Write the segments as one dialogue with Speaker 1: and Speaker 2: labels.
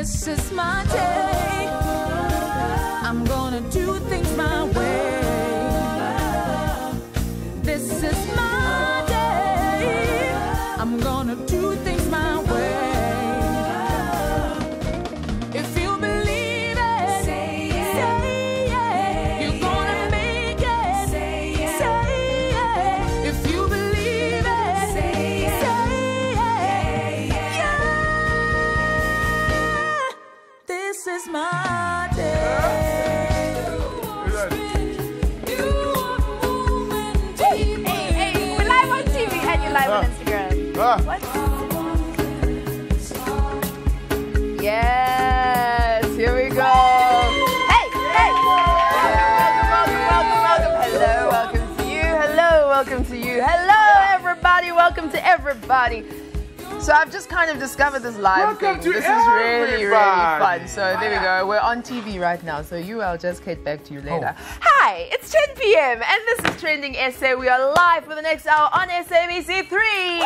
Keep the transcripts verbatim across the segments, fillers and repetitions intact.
Speaker 1: This is my day. I'm gonna do things my way. This is my day. I'm gonna do things my way. If you believe it, say it. Say it. You're gonna make it. Say it. Say it. If you believe it, say it. Say it. Yeah. This is my day.
Speaker 2: Live on Instagram.
Speaker 3: Ah.
Speaker 2: What? Yes, here we go. Hey, hey. Welcome, welcome, welcome, welcome. Hello, welcome to you. Hello, welcome to you. Hello, everybody. Welcome to everybody. So I've just kind of discovered this live
Speaker 3: Welcome
Speaker 2: thing.
Speaker 3: to
Speaker 2: This is really, really
Speaker 3: everybody.
Speaker 2: fun. So there we go. We're on T V right now. So you, I'll just get back to you later. Oh. Hi, it's ten p m and this is Trending S A. We are live for the next hour on S A B C three.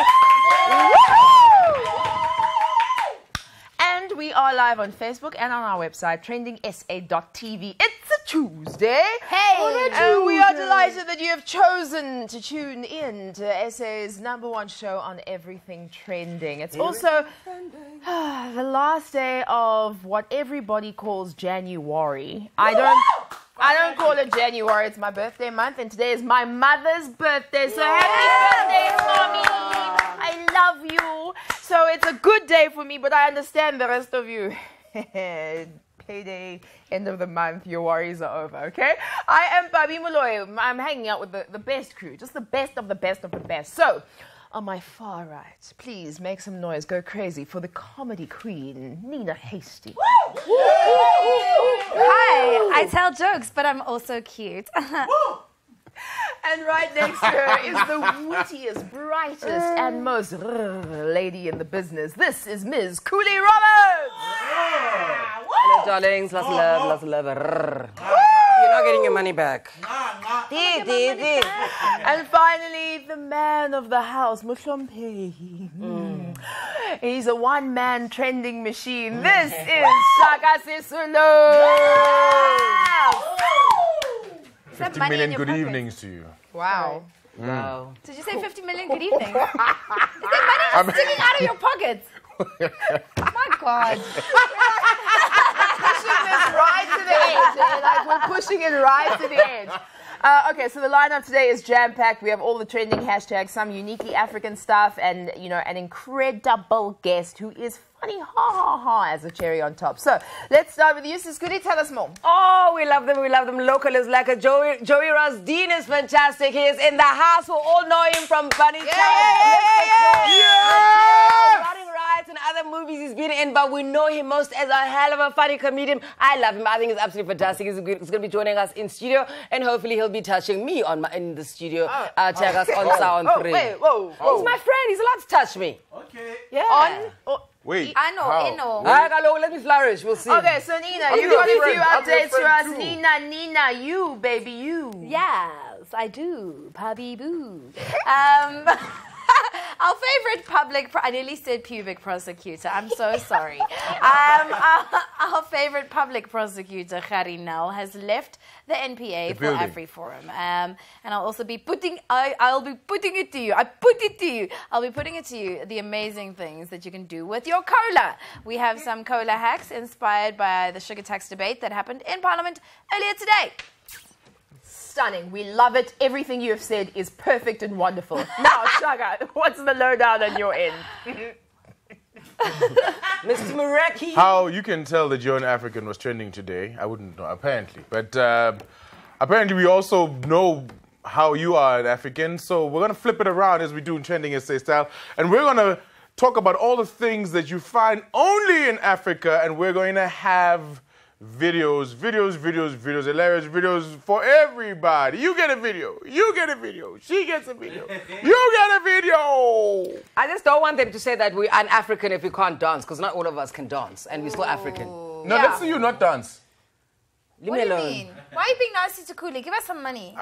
Speaker 2: And we are live on Facebook and on our website, trending S A dot T V. It's a Tuesday.
Speaker 1: Hey!
Speaker 2: And we are delighted that you have chosen to tune in to S A's number one show on everything trending. It's also the last day of what everybody calls January. I don't... I don't call it January, it's my birthday month, and today is my mother's birthday, so happy birthday, Mommy! I love you! So it's a good day for me, but I understand the rest of you. Payday, end of the month, your worries are over, okay? I am Babi Moloi. I'm hanging out with the, the best crew, just the best of the best of the best. So, on my far right, please make some noise, go crazy for the comedy queen, Nina Hasty.
Speaker 4: Hi, I tell jokes, but I'm also cute.
Speaker 2: And right next to her is the wittiest, brightest, and most lady in the business. This is Miz Cooley Roberts.
Speaker 5: Hello, darlings. Lots of love, lots of love. You're not getting your money back. Dee, dee, dee.
Speaker 2: And finally, the man of the house, Muhlompe. Mm. He's a one-man trending machine. This is Shaka Sisulu.
Speaker 3: fifty million good evenings to you.
Speaker 2: Wow.
Speaker 3: Mm.
Speaker 5: Wow.
Speaker 4: Did you say fifty million good evening? Is that money sticking out of your pockets? My God.
Speaker 2: Pushing this right to the edge. eh? Like we're pushing it right to the edge. Uh, okay, so the lineup today is jam-packed. We have all the trending hashtags, some uniquely African stuff, and, you know, an incredible guest who is funny, ha, ha, ha, as a cherry on top. So, let's start with you, Sis Goody. Tell us more.
Speaker 5: Oh, we love them. We love them. Local is like a Joey. Joey Rasdeen is fantastic. He is in the house. We all know him from Bunny
Speaker 2: Yeah,
Speaker 5: Chow.
Speaker 2: yeah, yeah, yeah.
Speaker 5: Running Riots and other movies he's been in, but we know him most as a hell of a funny comedian. I love him. I think he's absolutely fantastic. He's, he's going to be joining us in studio, and hopefully he'll be touching me on my, in the studio.
Speaker 2: Oh.
Speaker 5: Uh, check us on
Speaker 2: Oh,
Speaker 5: Sound
Speaker 2: oh,
Speaker 5: three.
Speaker 2: wait, whoa, whoa.
Speaker 5: He's my friend. He's allowed to touch me.
Speaker 3: Okay.
Speaker 5: Yeah.
Speaker 2: On... Oh,
Speaker 3: Wait.
Speaker 4: I know,
Speaker 3: how?
Speaker 4: I know.
Speaker 5: All right, hello, let me flourish. We'll see.
Speaker 2: okay, so Nina,
Speaker 3: I'm
Speaker 2: you
Speaker 3: your
Speaker 2: got a few
Speaker 3: friend. I'm your
Speaker 2: updates for
Speaker 3: friend
Speaker 2: us.
Speaker 3: too.
Speaker 2: Nina, Nina, you, baby, you.
Speaker 4: Yes, I do. Pabi boo. Um, our favorite public, pro- I nearly said pubic prosecutor. I'm so sorry. Um, our, our favorite public prosecutor, Gary Nel, has left the N P A
Speaker 3: The
Speaker 4: for
Speaker 3: building.
Speaker 4: AfriForum. Um, and I'll also be putting, I, I'll be putting it to you. I put it to you. I'll be putting it to you, the amazing things that you can do with your cola. We have some cola hacks inspired by the sugar tax debate that happened in Parliament earlier today.
Speaker 2: Stunning. We love it. Everything you have said is perfect and wonderful. Now, Shaka, what's the lowdown on your end?
Speaker 5: Mister Mareki.
Speaker 3: How you can tell that you're an African was trending today, I wouldn't know, apparently. But uh, apparently we also know how you are an African, so we're going to flip it around as we do in Trending S A style, and we're going to talk about all the things that you find only in Africa, and we're going to have videos, videos, videos, videos, hilarious videos for everybody. You get a video. You get a video. She gets a video. You get a video.
Speaker 5: I just don't want them to say that we're an African if we can't dance, because not all of us can dance, and we're still African.
Speaker 3: No,
Speaker 2: Yeah.
Speaker 3: let's see you not dance.
Speaker 5: Leave
Speaker 4: What
Speaker 5: me
Speaker 4: do you
Speaker 5: alone.
Speaker 4: mean? Why are you being nasty to Kuli? Give us some money.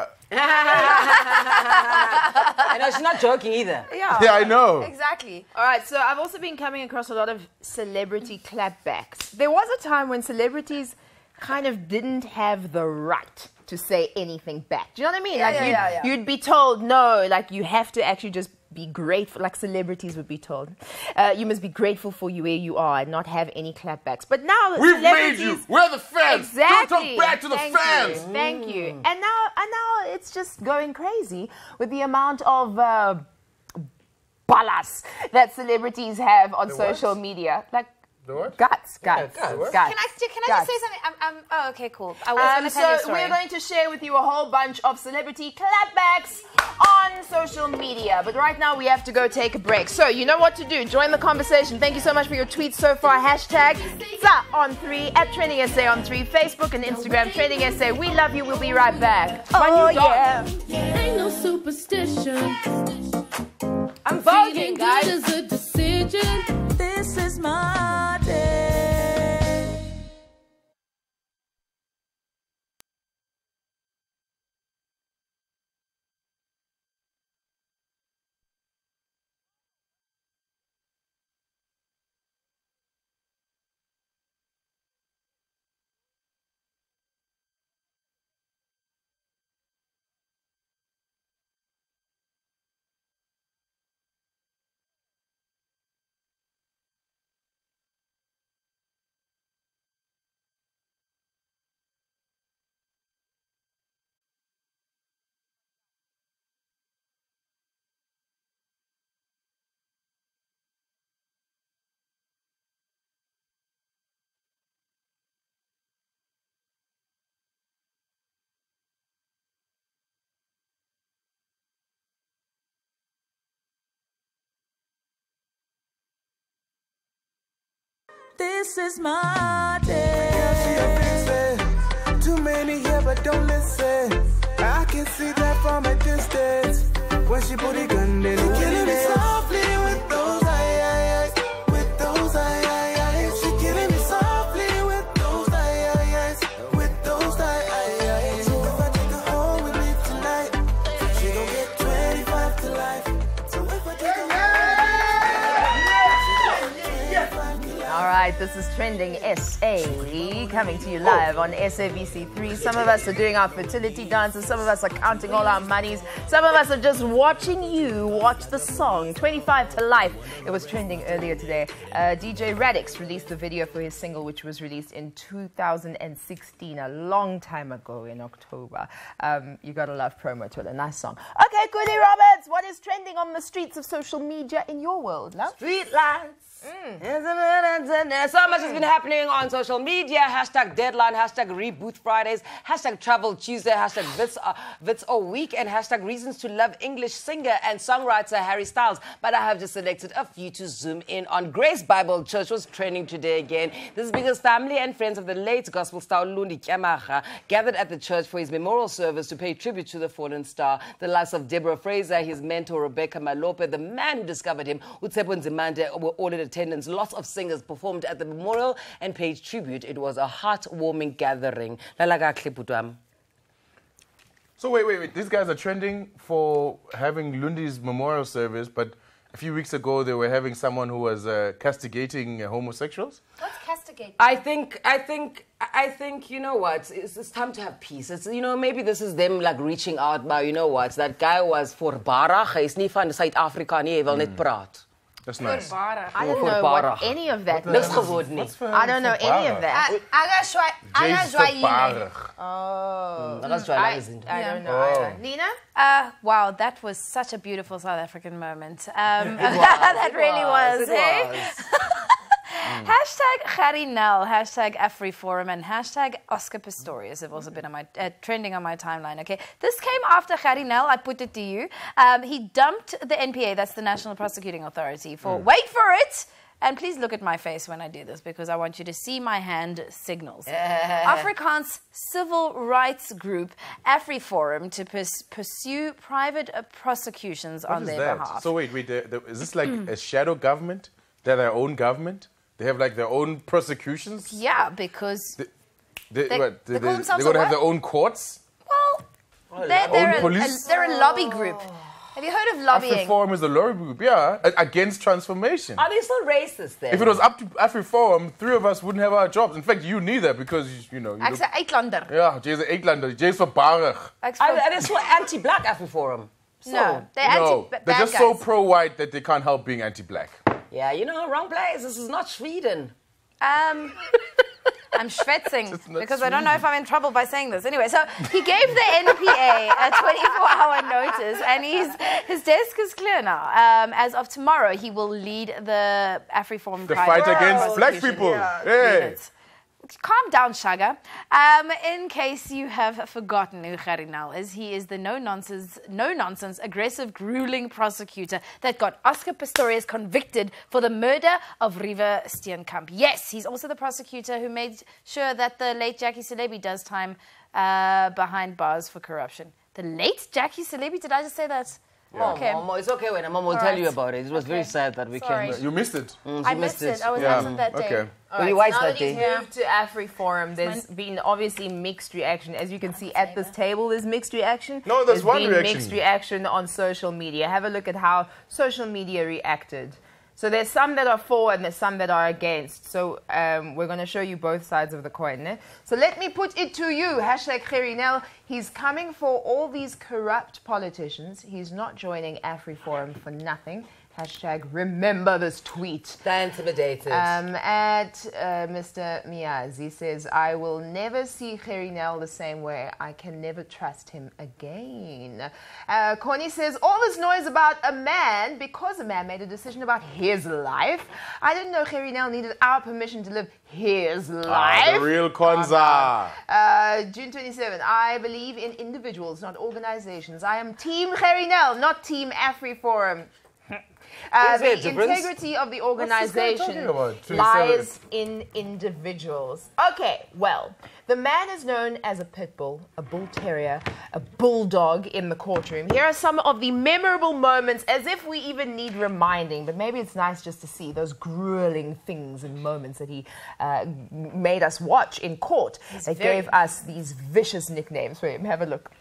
Speaker 5: I know, she's not joking either.
Speaker 4: yeah.
Speaker 3: Yeah, I know.
Speaker 4: Exactly.
Speaker 2: All right, so I've also been coming across a lot of celebrity clapbacks. There was a time when celebrities kind of didn't have the right to say anything back. Do you know what I mean?
Speaker 4: Yeah,
Speaker 2: like
Speaker 4: yeah,
Speaker 2: you'd,
Speaker 4: yeah, yeah.
Speaker 2: you'd be told, no, like you have to actually just be grateful, like celebrities would be told. Uh, you must be grateful for you where you are and not have any clapbacks. But now
Speaker 3: We've made
Speaker 2: celebrities...
Speaker 3: you. We're the fans.
Speaker 2: Exactly.
Speaker 3: Don't talk back to the
Speaker 2: Thank
Speaker 3: fans.
Speaker 2: You. Thank you. And now, and now it's just going crazy with the amount of uh, balas that celebrities have on
Speaker 3: The
Speaker 2: social
Speaker 3: what?
Speaker 2: media. Like
Speaker 3: The what?
Speaker 2: guts, guts,
Speaker 3: guts.
Speaker 2: guts.
Speaker 4: Can I, can I
Speaker 2: Guts.
Speaker 4: just say something? I'm, I'm, oh, okay, cool. I was
Speaker 2: Um,
Speaker 4: going to tell you a
Speaker 2: so
Speaker 4: story.
Speaker 2: we're going to share with you a whole bunch of celebrity clapbacks on social media. But right now we have to go take a break. So you know what to do. Join the conversation. Thank you so much for your tweets so far. Hashtag T S A on three, at TrendingSA on three, Facebook and Instagram, TrendingSA. We love you. We'll be right back.
Speaker 5: Oh, yeah.
Speaker 1: Ain't no superstition.
Speaker 5: I'm
Speaker 1: Feeling
Speaker 5: voguing,
Speaker 1: good
Speaker 5: guys.
Speaker 1: is a decision. This is my day. This is my day.
Speaker 6: Too many here, but don't listen. I can see that from a distance. When she put it gun, then she killing me softly with those eye, eye, eyes. With those eye, eye, eyes. She killing me softly with those eye, eye, eyes. With those eye, eye, eyes. So if I take her home with me tonight, she gon' get twenty-five to life. So if I take her home,
Speaker 2: All right, this is TrendingSA coming to you live on S A B C three. Some of us are doing our fertility dances. Some of us are counting all our monies. Some of us are just watching you watch the song twenty-five to Life. It was trending earlier today. Uh, D J Radix released the video for his single, which was released in two thousand sixteen, a long time ago in October. Um, you gotta love promo to it. A nice song. Okay, Goody Roberts, what is trending on the streets of social media in your world, love?
Speaker 5: Street lights. Mm. So much has been happening on social media. Hashtag deadline, hashtag reboot Fridays, hashtag travel Tuesday, hashtag Vits, uh, Vits O week, and hashtag reasons to love English singer and songwriter Harry Styles. But I have just selected a few to zoom in on. Grace Bible Church was trending today again. This is because family and friends of the late gospel star Lundi Kyamaga gathered at the church for his memorial service to pay tribute to the fallen star. The likes of Deborah Fraser, his mentor Rebecca Malope, the man who discovered him, Utsepo Nzimande, were all in attendance. Lots of singers performed at the memorial and paid tribute. It was a heartwarming gathering.
Speaker 3: So wait, wait, wait. These guys are trending for having Lundi's memorial service, but a few weeks ago they were having someone who was uh, castigating uh, homosexuals.
Speaker 4: What's castigate?
Speaker 5: I think, I think, I think, you know what? It's, it's time to have peace. It's, you know, maybe this is them like reaching out, but you know what? That guy was voorbarig. Hy is nie van Suid-Afrika nie. Hy wil net praat.
Speaker 3: That's nice.
Speaker 2: I don't know what any of that
Speaker 5: Niks
Speaker 2: means.
Speaker 5: geword nie.
Speaker 2: I don't know any of that.
Speaker 3: James Verbarig.
Speaker 2: Oh.
Speaker 5: That was
Speaker 2: I,
Speaker 5: Joanna Zinto.
Speaker 2: I don't know.
Speaker 3: Oh.
Speaker 2: either. Nina?
Speaker 4: Uh, wow, that was such a beautiful South African moment. Um, that
Speaker 5: it
Speaker 4: really was.
Speaker 5: was, it
Speaker 4: hey?
Speaker 5: was.
Speaker 4: Hashtag Garinel, hashtag AfriForum, and hashtag Oscar Pistorius have also been on my, uh, trending on my timeline, okay? This came after Garinel, I put it to you. Um, he dumped the N P A, that's the National Prosecuting Authority, for, wait for it, and please look at my face when I do this because I want you to see my hand signals. Afrikaans civil rights group AfriForum to pers pursue private uh, prosecutions
Speaker 3: What
Speaker 4: on
Speaker 3: is
Speaker 4: their
Speaker 3: that?
Speaker 4: behalf.
Speaker 3: So wait, wait. They're, they're, is this like a shadow government? They're their own government? They have like their own prosecutions?
Speaker 4: Yeah, because...
Speaker 3: The- They,
Speaker 4: They-
Speaker 3: what,
Speaker 4: they
Speaker 3: they,
Speaker 4: call
Speaker 3: they,
Speaker 4: themselves
Speaker 3: they're
Speaker 4: a
Speaker 3: gonna have
Speaker 4: what?
Speaker 3: their own courts.
Speaker 4: Well, they're, they're,
Speaker 3: Own
Speaker 4: a,
Speaker 3: police?
Speaker 4: a, they're a lobby group. Have you heard of lobbying?
Speaker 3: AfriForum is a lobby group, yeah, a- against transformation.
Speaker 5: Are they still racist then?
Speaker 3: If it was up to AfriForum, three of us wouldn't have our jobs. In fact, you neither, because you know. You
Speaker 4: Ek
Speaker 3: look,
Speaker 4: sê uitlander.
Speaker 3: yeah, Jay's an Eitlander. Jay's verbarig.
Speaker 4: Ek
Speaker 5: Are,
Speaker 4: sê-
Speaker 5: are they still anti-black AfriForum? So,
Speaker 4: No, they're
Speaker 3: No,
Speaker 4: anti
Speaker 3: they're
Speaker 4: bad
Speaker 3: just
Speaker 4: guys.
Speaker 3: so pro-white that they can't help being anti-black.
Speaker 5: Yeah, you know, wrong place. This is not Sweden.
Speaker 4: Um, I'm schwitzing
Speaker 3: It's not
Speaker 4: because I don't know if I'm in trouble by saying this. Anyway, so he gave the N P A a twenty-four hour notice, and he's, his desk is clear now. Um, as of tomorrow, he will lead the AfriForum
Speaker 3: The
Speaker 4: Pride
Speaker 3: fight against black
Speaker 4: Prosecution
Speaker 3: people.
Speaker 2: Yeah.
Speaker 3: Hey.
Speaker 4: unit. Calm down, Shaga. Um, in case you have forgotten who Garinal is, he is the no-nonsense, no-nonsense, aggressive, grueling prosecutor that got Oscar Pistorius convicted for the murder of Riva Steenkamp. Yes, he's also the prosecutor who made sure that the late Jackie Celebi does time uh, behind bars for corruption. The late Jackie Celebi? Did I just say that?
Speaker 5: Mom,
Speaker 4: Okay.
Speaker 5: Mom, it's okay when Mom will
Speaker 4: All
Speaker 5: tell
Speaker 4: right.
Speaker 5: you about it. It was very sad that we
Speaker 4: Sorry.
Speaker 5: can.
Speaker 3: You missed it.
Speaker 5: Mm,
Speaker 4: I
Speaker 5: she
Speaker 4: missed it. I was
Speaker 3: Yeah.
Speaker 4: absent that day.
Speaker 3: Okay.
Speaker 2: All
Speaker 5: Were you
Speaker 2: right,
Speaker 5: wise
Speaker 2: so now
Speaker 5: that
Speaker 2: that he's
Speaker 5: day?
Speaker 2: moved to AfriForum, there's been obviously mixed reaction. As you can see at this table, there's mixed reaction.
Speaker 3: No, there's one
Speaker 2: been
Speaker 3: reaction.
Speaker 2: mixed reaction on social media. Have a look at how social media reacted. So there's some that are for and there's some that are against. So um, we're going to show you both sides of the coin. Eh? So let me put it to you. Hashtag Gerinel. He's coming for all these corrupt politicians. He's not joining AfriForum for nothing. Hashtag remember this tweet.
Speaker 5: They're intimidated.
Speaker 2: Um, at uh, Mister Miaz, he says, I will never see Gerinel the same way. I can never trust him again. Uh, Connie says, all this noise about a man because a man made a decision about his life. I didn't know Gerinel needed our permission to live his
Speaker 3: Ah,
Speaker 2: life.
Speaker 3: the real Kwanzaa.
Speaker 2: Uh, June twenty-seventh, I believe in individuals, not organizations. I am Team Gerinel, not Team AfriForum. Uh,
Speaker 5: Is there a
Speaker 2: the
Speaker 5: difference?
Speaker 2: integrity of the
Speaker 3: What's this guy
Speaker 2: organization
Speaker 3: talking about? twenty-seven.
Speaker 2: lies in individuals. Okay, well, the man is known as a pit bull, a bull terrier, a bulldog in the courtroom. Here are some of the memorable moments, as if we even need reminding, but maybe it's nice just to see those grueling things and moments that he uh, made us watch in court. They
Speaker 4: very-
Speaker 2: gave us these vicious nicknames for him. Have a look.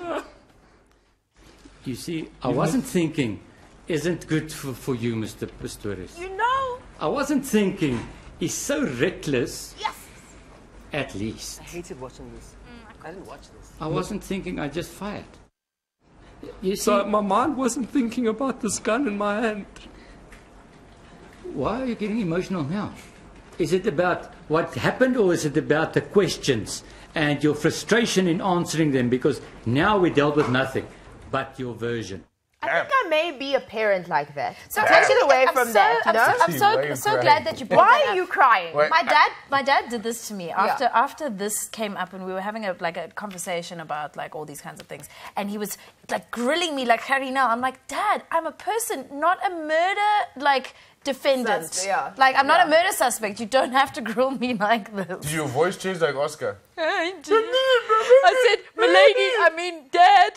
Speaker 7: You see, I wasn't thinking, isn't good for, for you, Mister Pistorius.
Speaker 2: You know?
Speaker 7: I wasn't thinking, he's so reckless,
Speaker 2: Yes.
Speaker 7: at least.
Speaker 5: I hated watching this. I didn't watch this.
Speaker 7: I wasn't thinking, I just fired. You see,
Speaker 8: So my mind wasn't thinking about this gun in my hand.
Speaker 7: why are you getting emotional now? Is it about what happened or is it about the questions and your frustration in answering them? Because now we dealt with nothing but your version.
Speaker 2: I think I may be a parent like that.
Speaker 4: So
Speaker 2: Take it away
Speaker 4: I'm
Speaker 2: from
Speaker 4: so,
Speaker 2: that, you
Speaker 4: I'm
Speaker 2: know?
Speaker 4: so, I'm
Speaker 3: Why are
Speaker 4: so,
Speaker 3: you
Speaker 4: so
Speaker 3: crying?
Speaker 4: glad that you brought
Speaker 2: Why
Speaker 4: that
Speaker 2: are
Speaker 4: up.
Speaker 2: you crying?
Speaker 3: Wait.
Speaker 4: My dad, my dad did this to me after
Speaker 2: Yeah.
Speaker 4: after this came up, and we were having a like a conversation about like all these kinds of things, and he was like grilling me like, Harry, now I'm like, Dad, I'm a person, not a murder like defendant.
Speaker 2: Sus- yeah.
Speaker 4: Like I'm not
Speaker 2: Yeah.
Speaker 4: a murder suspect. You don't have to grill me like this.
Speaker 3: Did your voice change like Oscar?
Speaker 4: I did. I said, Milady, I mean, Dad.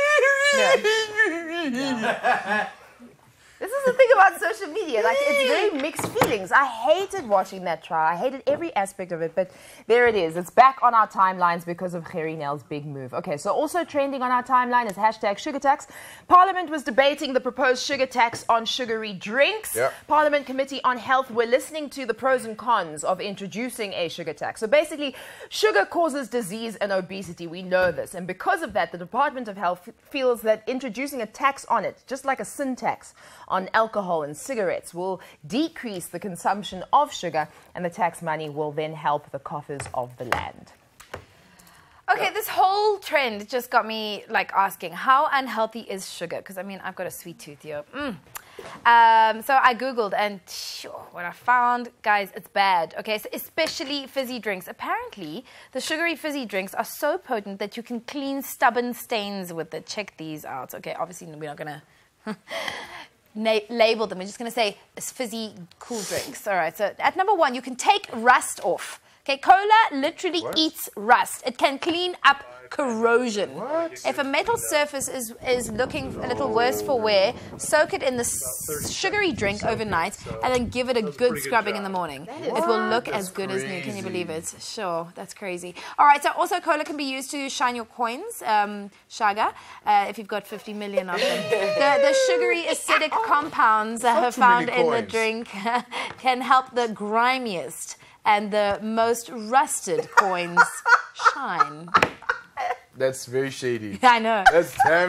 Speaker 2: This is the thing about social media. Like, it's very mixed feelings. I hated watching that trial. I hated every aspect of it. But there it is. It's back on our timelines because of Gerinel's big move. Okay, so also trending on our timeline is hashtag sugar tax. Parliament was debating the proposed sugar tax on sugary drinks.
Speaker 3: Yep.
Speaker 2: Parliament Committee on Health were listening to the pros and cons of introducing a sugar tax. So basically, sugar causes disease and obesity. We know this. And because of that, the Department of Health feels that introducing a tax on it, just like a sin tax on alcohol and cigarettes, will decrease the consumption of sugar, and the tax money will then help the coffers of the land.
Speaker 4: Okay, this whole trend just got me like asking, how unhealthy is sugar? Because I mean, I've got a sweet tooth here. Mm. Um, so I Googled, and sure, what I found, guys, it's bad. Okay, so especially fizzy drinks. Apparently, the sugary fizzy drinks are so potent that you can clean stubborn stains with it. Check these out. Okay, obviously we're not gonna Na- label them. We're just going to say it's fizzy cool drinks. All right. So at number one, you can take rust off. Okay, cola literally eats rust. It can clean up corrosion.
Speaker 3: What?
Speaker 4: If a metal surface is, is looking a little worse for wear, soak it in the s- sugary drink overnight and then give it a good scrubbing in the morning. It will look as good as new. Can you believe it? Sure, that's crazy. All right, so also cola can be used to shine your coins, um, shaga, uh, if you've got fifty million of them. The, the sugary acidic compounds that are
Speaker 3: too many
Speaker 4: found in the
Speaker 3: coins.
Speaker 4: drink can help the grimiest and the most rusted coins shine.
Speaker 3: That's very shady.
Speaker 4: I know.
Speaker 3: That's damn.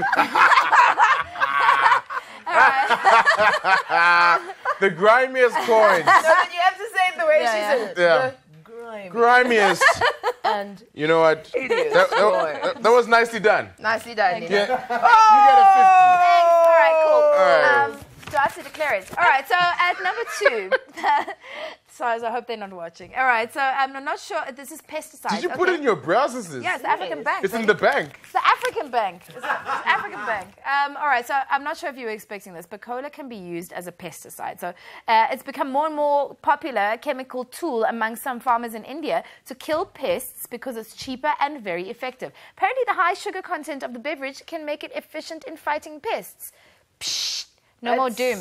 Speaker 3: The grimiest coins.
Speaker 2: No, but you have to say it the way
Speaker 4: Yeah,
Speaker 2: she
Speaker 4: yeah.
Speaker 2: said it.
Speaker 3: Yeah.
Speaker 2: The grimy.
Speaker 3: Grimiest.
Speaker 2: And
Speaker 3: You know what? That, that, that was nicely done.
Speaker 2: nicely done, Nina.
Speaker 3: Yeah. You get a
Speaker 4: Thanks. All right, cool.
Speaker 3: right.
Speaker 4: Um, do I have to declare it? All right, so at number two, sorry, I hope they're not watching. All right, so um, I'm not sure. This is pesticides.
Speaker 3: fifty. Did you
Speaker 4: okay?
Speaker 3: put it in your browsers?
Speaker 4: Yeah, it's the African Bank.
Speaker 3: It's in the bank.
Speaker 4: It's the African Bank. It's the it's African Bank. Um, all right, so I'm not sure if you were expecting this, but cola can be used as a pesticide. So uh, it's become more and more popular chemical tool among some farmers in India to kill pests because it's cheaper and very effective. Apparently, the high sugar content of the beverage can make it efficient in fighting pests. Psh, no more doom.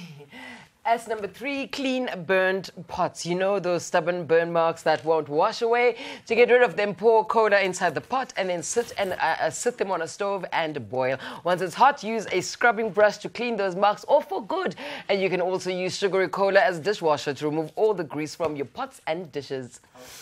Speaker 5: As number three, clean burnt pots. You know those stubborn burn marks that won't wash away? To get rid of them, pour cola inside the pot and then sit and uh, uh, sit them on a stove and boil. Once it's hot, use a scrubbing brush to clean those marks off for good. And you can also use sugary cola as dishwasher to remove all the grease from your pots and dishes.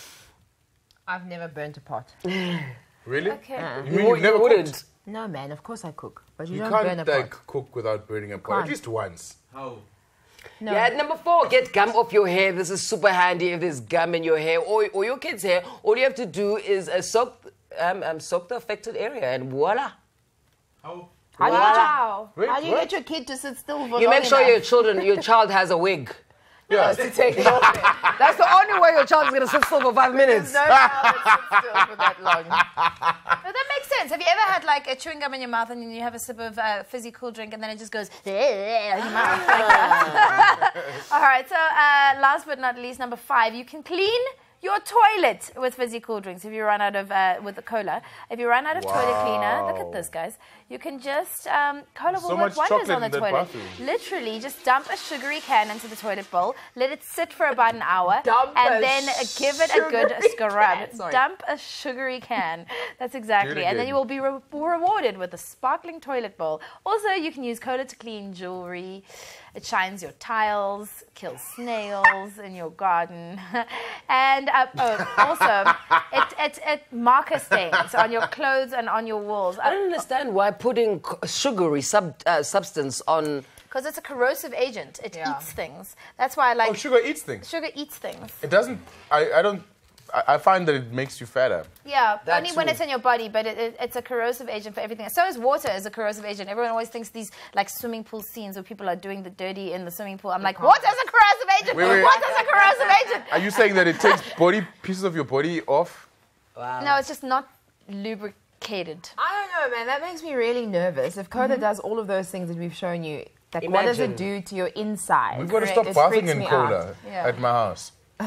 Speaker 2: I've never burnt a pot.
Speaker 3: Really?
Speaker 4: Okay.
Speaker 3: You mean you've never
Speaker 5: wouldn't?
Speaker 3: cooked?
Speaker 2: No, man, of course I cook. But you,
Speaker 3: You
Speaker 2: don't burn a
Speaker 3: can't like
Speaker 2: pot.
Speaker 3: cook without burning a pot.
Speaker 2: Can't.
Speaker 3: At least once.
Speaker 8: How?
Speaker 2: No.
Speaker 5: Yeah, at number four, get gum off your hair. This is super handy if there's gum in your hair or, or your kid's hair. All you have to do is uh, soak, um, um, soak the affected area and voila.
Speaker 8: How?
Speaker 2: How do you,
Speaker 4: Wow.
Speaker 3: Wait,
Speaker 2: how do you
Speaker 3: what?
Speaker 2: get your kid to sit still for
Speaker 5: You
Speaker 2: long
Speaker 5: make sure
Speaker 2: enough?
Speaker 5: your children, your child has a wig.
Speaker 3: Yeah.
Speaker 2: to take it off.
Speaker 5: That's the only way your child's gonna sit still for five minutes.
Speaker 2: No child sits still for that long.
Speaker 4: But that makes sense. Have you ever had like a chewing gum in your mouth and then you have a sip of uh, fizzy cool drink and then it just goes in your mouth? Like that? All right, so uh, last but not least, number five, you can clean your toilet with fizzy cool drinks if you run out of, uh, with the cola. If you run out of toilet cleaner, look at this, guys. You can just, um, cola will
Speaker 3: So
Speaker 4: work
Speaker 3: much
Speaker 4: wonders
Speaker 3: chocolate
Speaker 4: on the
Speaker 3: in that
Speaker 4: toilet.
Speaker 3: bathroom.
Speaker 4: Literally, just dump a sugary can into the toilet bowl, let it sit for about an hour,
Speaker 2: Dump
Speaker 4: and
Speaker 2: a
Speaker 4: then uh, give it a good
Speaker 2: sugary
Speaker 4: scrub.
Speaker 2: can, sorry.
Speaker 4: Dump a sugary can. That's exactly.
Speaker 3: Do it
Speaker 4: And then
Speaker 3: again.
Speaker 4: you will be re- rewarded with a sparkling toilet bowl. Also, you can use cola to clean jewelry. It shines your tiles, kills snails in your garden. And uh, oh, also, it, it, it marker stains on your clothes and on your walls.
Speaker 5: I don't understand why putting c- sugary sub, uh, substance on.
Speaker 4: Because it's a corrosive agent. It
Speaker 2: Yeah.
Speaker 4: eats things. That's why I like...
Speaker 3: Oh, sugar eats things.
Speaker 4: Sugar eats things.
Speaker 3: It doesn't. I, I don't. I, I find that it makes you fatter.
Speaker 4: Yeah,
Speaker 5: That
Speaker 4: only when
Speaker 5: too.
Speaker 4: it's in your body, but it, it, it's a corrosive agent for everything. So is water is a corrosive agent. Everyone always thinks these like swimming pool scenes where people are doing the dirty in the swimming pool. I'm like, water's a corrosive agent.
Speaker 3: Wait, wait.
Speaker 4: Water's a corrosive agent.
Speaker 3: Are you saying that it takes body pieces of your body off?
Speaker 4: No, it's just not lubricated.
Speaker 2: I don't know, man. That makes me really nervous. If cola does all of those things that we've shown you, like what does it
Speaker 5: Imagine.
Speaker 2: do to your inside?
Speaker 3: We've got to
Speaker 2: It
Speaker 3: stop bathing
Speaker 2: freaks
Speaker 3: in
Speaker 2: me
Speaker 3: cola
Speaker 2: out.
Speaker 4: Yeah.
Speaker 3: at my house.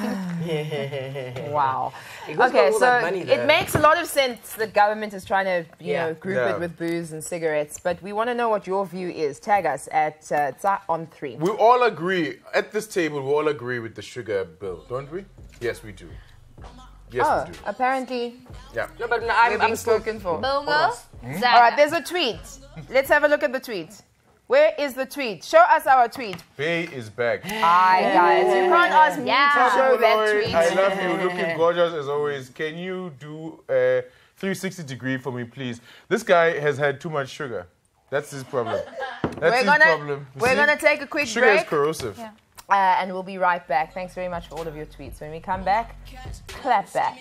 Speaker 2: Wow.
Speaker 5: It goes
Speaker 2: Okay,
Speaker 5: for all
Speaker 2: so
Speaker 5: that money
Speaker 2: it
Speaker 5: there.
Speaker 2: makes a lot of sense that government is trying to, you
Speaker 5: Yeah.
Speaker 2: know, group
Speaker 3: Yeah.
Speaker 2: it with booze and cigarettes, but we want to know what your view is. Tag us at uh, Tsa on three.
Speaker 3: We all agree at this table. We all agree with the sugar bill, don't we? Yes, we do. Yes,
Speaker 2: Oh,
Speaker 3: we do.
Speaker 2: apparently
Speaker 3: Yeah.
Speaker 5: No, but no,
Speaker 2: we're
Speaker 5: I'm,
Speaker 2: being
Speaker 5: I'm still.
Speaker 2: spoken for.
Speaker 4: Bongo.
Speaker 2: All right, there's a tweet. Let's have a look at the tweet. Where is the tweet? Show us our tweet.
Speaker 3: Bay is back.
Speaker 2: Hi, guys. You can't ask me
Speaker 4: Yeah.
Speaker 2: to show that
Speaker 3: Lloyd,
Speaker 2: tweet.
Speaker 3: I love you. Looking gorgeous as always. Can you do a three sixty degree for me, please? This guy has had too much sugar. That's his problem. That's
Speaker 2: We're
Speaker 3: his
Speaker 2: gonna,
Speaker 3: problem. You
Speaker 2: we're
Speaker 3: see?
Speaker 2: gonna take a quick
Speaker 3: Sugar
Speaker 2: break,
Speaker 3: is corrosive.
Speaker 4: Yeah.
Speaker 2: uh, and we'll be right back. Thanks very much for all of your tweets. When we come back, clap back.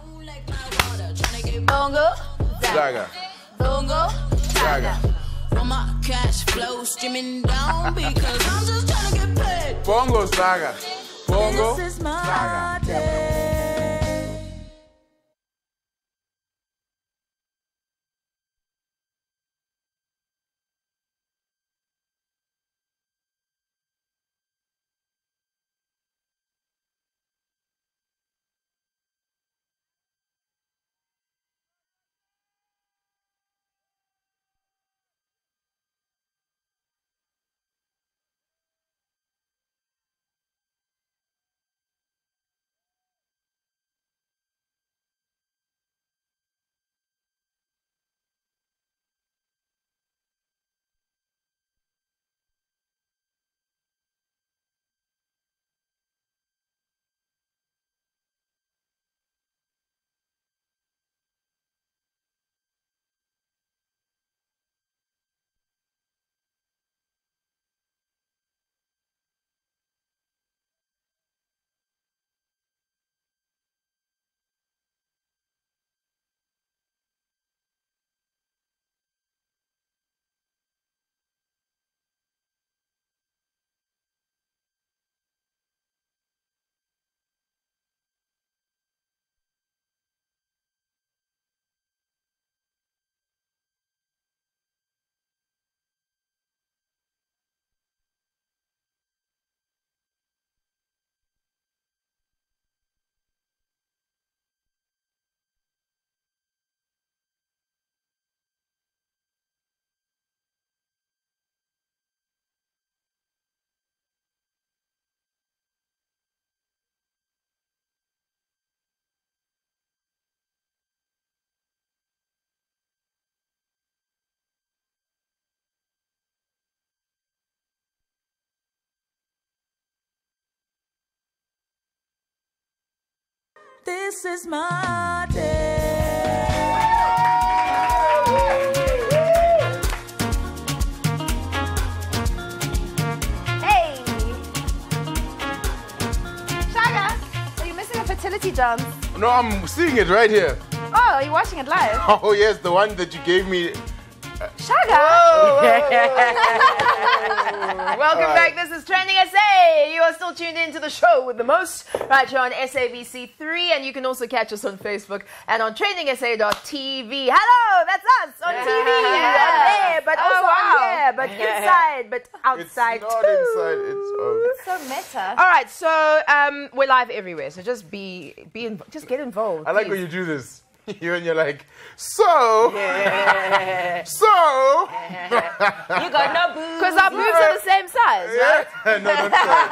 Speaker 4: Bongo.
Speaker 3: Zaga.
Speaker 4: Bongo.
Speaker 3: Zaga.
Speaker 1: From my cash flow streaming down because I'm just trying to get paid.
Speaker 3: Bongo Saga. Bongo
Speaker 1: This is my
Speaker 3: Saga.
Speaker 1: day. this is my day.
Speaker 4: Hey! Shaga, are you missing a fertility dance?
Speaker 3: No, I'm seeing it right here.
Speaker 4: Oh, are you watching it live?
Speaker 3: Oh yes, the one that you gave me.
Speaker 4: Shaga!
Speaker 2: Welcome back. This is Trending S A. You are still tuned in to the show with the most right here on S A B C three, and you can also catch us on Facebook and on trending S A dot T V. Hello, that's us on T V,
Speaker 4: Yeah.
Speaker 2: on there, but
Speaker 4: Oh,
Speaker 2: also
Speaker 4: wow.
Speaker 2: on here, but inside, but outside
Speaker 3: It's not
Speaker 2: too.
Speaker 3: inside. It's oh.
Speaker 4: So meta.
Speaker 2: All right, so um, we're live everywhere, so just be be in, just get involved.
Speaker 3: I like
Speaker 2: please.
Speaker 3: when you do this. You and you're like, so, so.
Speaker 5: You got no boobs.
Speaker 2: Because our boobs are the same size, right?
Speaker 3: No, don't try.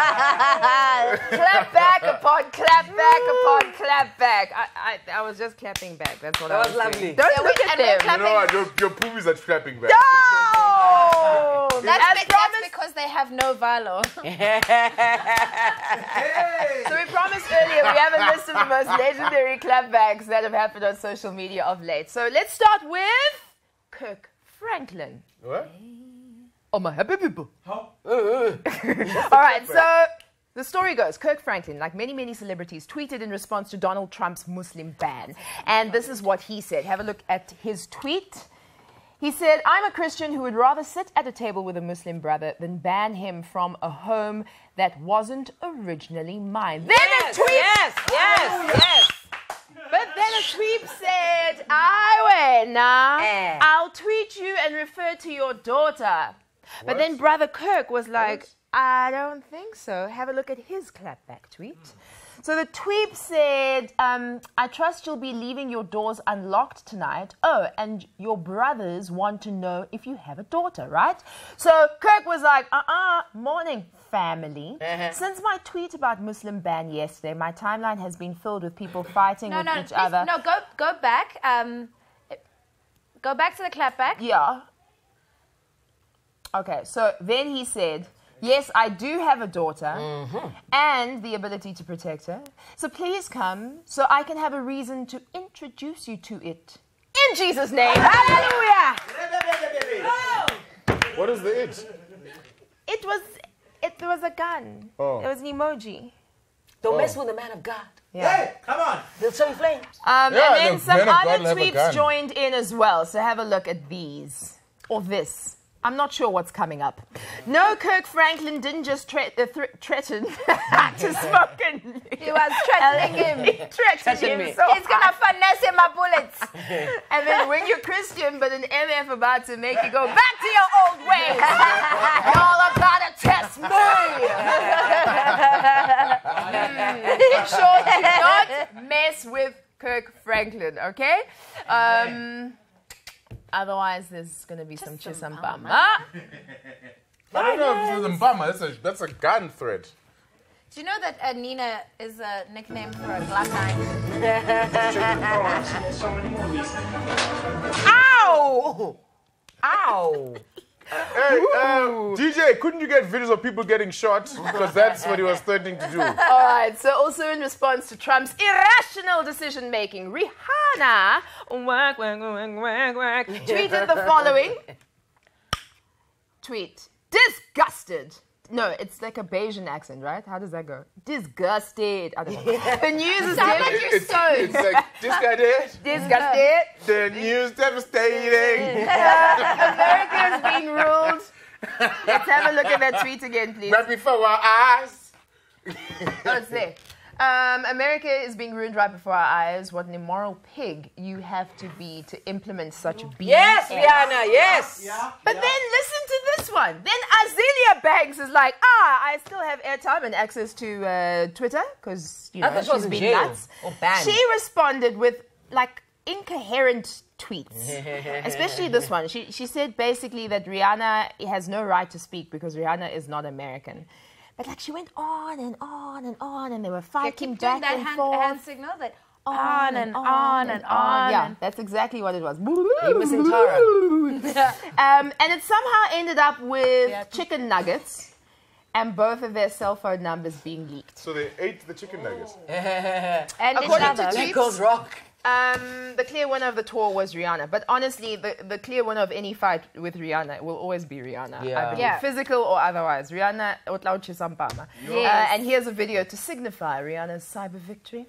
Speaker 2: Clap back upon clap back upon clap back. I, I, I was just clapping back. That's what
Speaker 5: That
Speaker 2: I
Speaker 5: was
Speaker 2: was
Speaker 5: lovely.
Speaker 2: doing. Don't
Speaker 4: Yeah,
Speaker 2: look
Speaker 4: we-
Speaker 2: at
Speaker 4: and we're
Speaker 2: them.
Speaker 4: clapping-
Speaker 3: You know what? Your, your poopies are flapping back.
Speaker 2: No!
Speaker 4: That's,
Speaker 2: As
Speaker 4: be- that's
Speaker 2: promised,
Speaker 4: because they have no valo.
Speaker 2: so we promised earlier we have a list of the most legendary clapbacks that have happened on social media of late. So let's start with Kirk Franklin.
Speaker 3: What?
Speaker 2: Oh my happy people. All right, so the story goes, Kirk Franklin, like many, many celebrities, tweeted in response to Donald Trump's Muslim ban. And this is what he said. Have a look at his tweet. He said, I'm a Christian who would rather sit at a table with a Muslim brother than ban him from a home that wasn't originally mine. Then
Speaker 5: Yes,
Speaker 2: a tweet,
Speaker 5: yes, yes, yes.
Speaker 2: but then a tweet said, I win, nah,
Speaker 5: Eh.
Speaker 2: I'll tweet you and refer to your daughter. But then Brother Kirk was like, I don't think so. Have a look at his clapback tweet. So the tweet said, um, I trust you'll be leaving your doors unlocked tonight. Oh, and your brothers want to know if you have a daughter, right? So Kirk was like, uh-uh, morning, family. Since my tweet about Muslim ban yesterday, my timeline has been filled with people fighting
Speaker 4: No,
Speaker 2: with
Speaker 4: no,
Speaker 2: each
Speaker 4: please,
Speaker 2: other.
Speaker 4: no. Go, go back. Um, go back to the clapback.
Speaker 2: Yeah. Okay, so then he said, yes, I do have a daughter and the ability to protect her. So please come so I can have a reason to introduce you to it. In Jesus' name. Hallelujah.
Speaker 3: What is the it?
Speaker 2: It was, it was a gun.
Speaker 3: Oh.
Speaker 2: It was an emoji.
Speaker 5: Don't mess with the man of God.
Speaker 2: Yeah.
Speaker 5: They'll show you flames.
Speaker 2: Um,
Speaker 3: Yeah,
Speaker 2: and then
Speaker 3: the
Speaker 2: some
Speaker 3: men of God
Speaker 2: other
Speaker 3: have a
Speaker 2: tweets
Speaker 3: gun.
Speaker 2: joined in as well. So have a look at these. Or this. I'm not sure what's coming up. No, Kirk Franklin didn't just tre- uh, thre- threaten to smoke and
Speaker 4: He was threatening him.
Speaker 2: He threatened
Speaker 5: Threaten
Speaker 2: him
Speaker 5: me.
Speaker 2: so
Speaker 4: He's gonna finesse him my bullets.
Speaker 2: And then when you're Christian, but an M F about to make you go back to your old ways. Y'all about to test me. Mm. Sure, do not mess with Kirk Franklin, okay? Um, otherwise, there's going to be some chisambama.
Speaker 3: I don't know if it's a bummer. That's a, that's a gun threat.
Speaker 4: Do you know that uh, Nina is a nickname for a black eye?
Speaker 5: Ow! Ow!
Speaker 3: Hey, um, D J, couldn't you get videos of people getting shot? Because that's what he was threatening to do.
Speaker 2: All right, so also in response to Trump's irrational decision-making, Rihanna whack, whack, whack, whack, whack, tweeted the following. Tweet. Disgusted. No, it's like a Bayesian accent, right? How does that go? Disgusted. I don't know. The news is
Speaker 4: Sound like
Speaker 2: dev-
Speaker 4: you're
Speaker 3: It's,
Speaker 4: stoned.
Speaker 3: it's like, this guy did.
Speaker 2: disgusted.
Speaker 3: The news devastating.
Speaker 2: America is being ruled. Let's have a look at that tweet again, please.
Speaker 3: Right before our eyes.
Speaker 2: Oh, it's there. Um, America is being ruined right before our eyes. What an immoral pig you have to be to implement such B S.
Speaker 5: Yes, Rihanna, yes.
Speaker 2: But then listen to this one. Then Azealia Banks is like, ah, I still have airtime and access to uh, Twitter because, you
Speaker 5: I
Speaker 2: know,
Speaker 5: thought she was
Speaker 2: she's
Speaker 5: in
Speaker 2: been
Speaker 5: jail
Speaker 2: nuts.
Speaker 5: or banned.
Speaker 2: She responded with, like, incoherent tweets, especially this one. She, she said basically that Rihanna has no right to speak because Rihanna is not American. But like she went on and on and on, and they were
Speaker 4: Yeah,
Speaker 2: fighting
Speaker 4: keep doing
Speaker 2: back
Speaker 4: that
Speaker 2: and
Speaker 4: hand,
Speaker 2: forth.
Speaker 4: hand signal. That on and on and on.
Speaker 2: Yeah, that's exactly what it was.
Speaker 5: You missing Tara?
Speaker 2: um, and it somehow ended up with chicken nuggets and both of their cell phone numbers being leaked.
Speaker 3: So they ate the chicken nuggets.
Speaker 4: And each
Speaker 2: According
Speaker 4: other.
Speaker 2: to tweets,
Speaker 5: Echoes rock.
Speaker 2: Um, the clear winner of the tour was Rihanna. But honestly, the, the clear winner of any fight with Rihanna will always be Rihanna.
Speaker 5: Yeah.
Speaker 2: I believe.
Speaker 4: Yeah.
Speaker 2: Physical or otherwise. Rihanna, Otlauchi Sampama. Uh,
Speaker 4: Yes.
Speaker 2: and here's a video to signify Rihanna's cyber victory.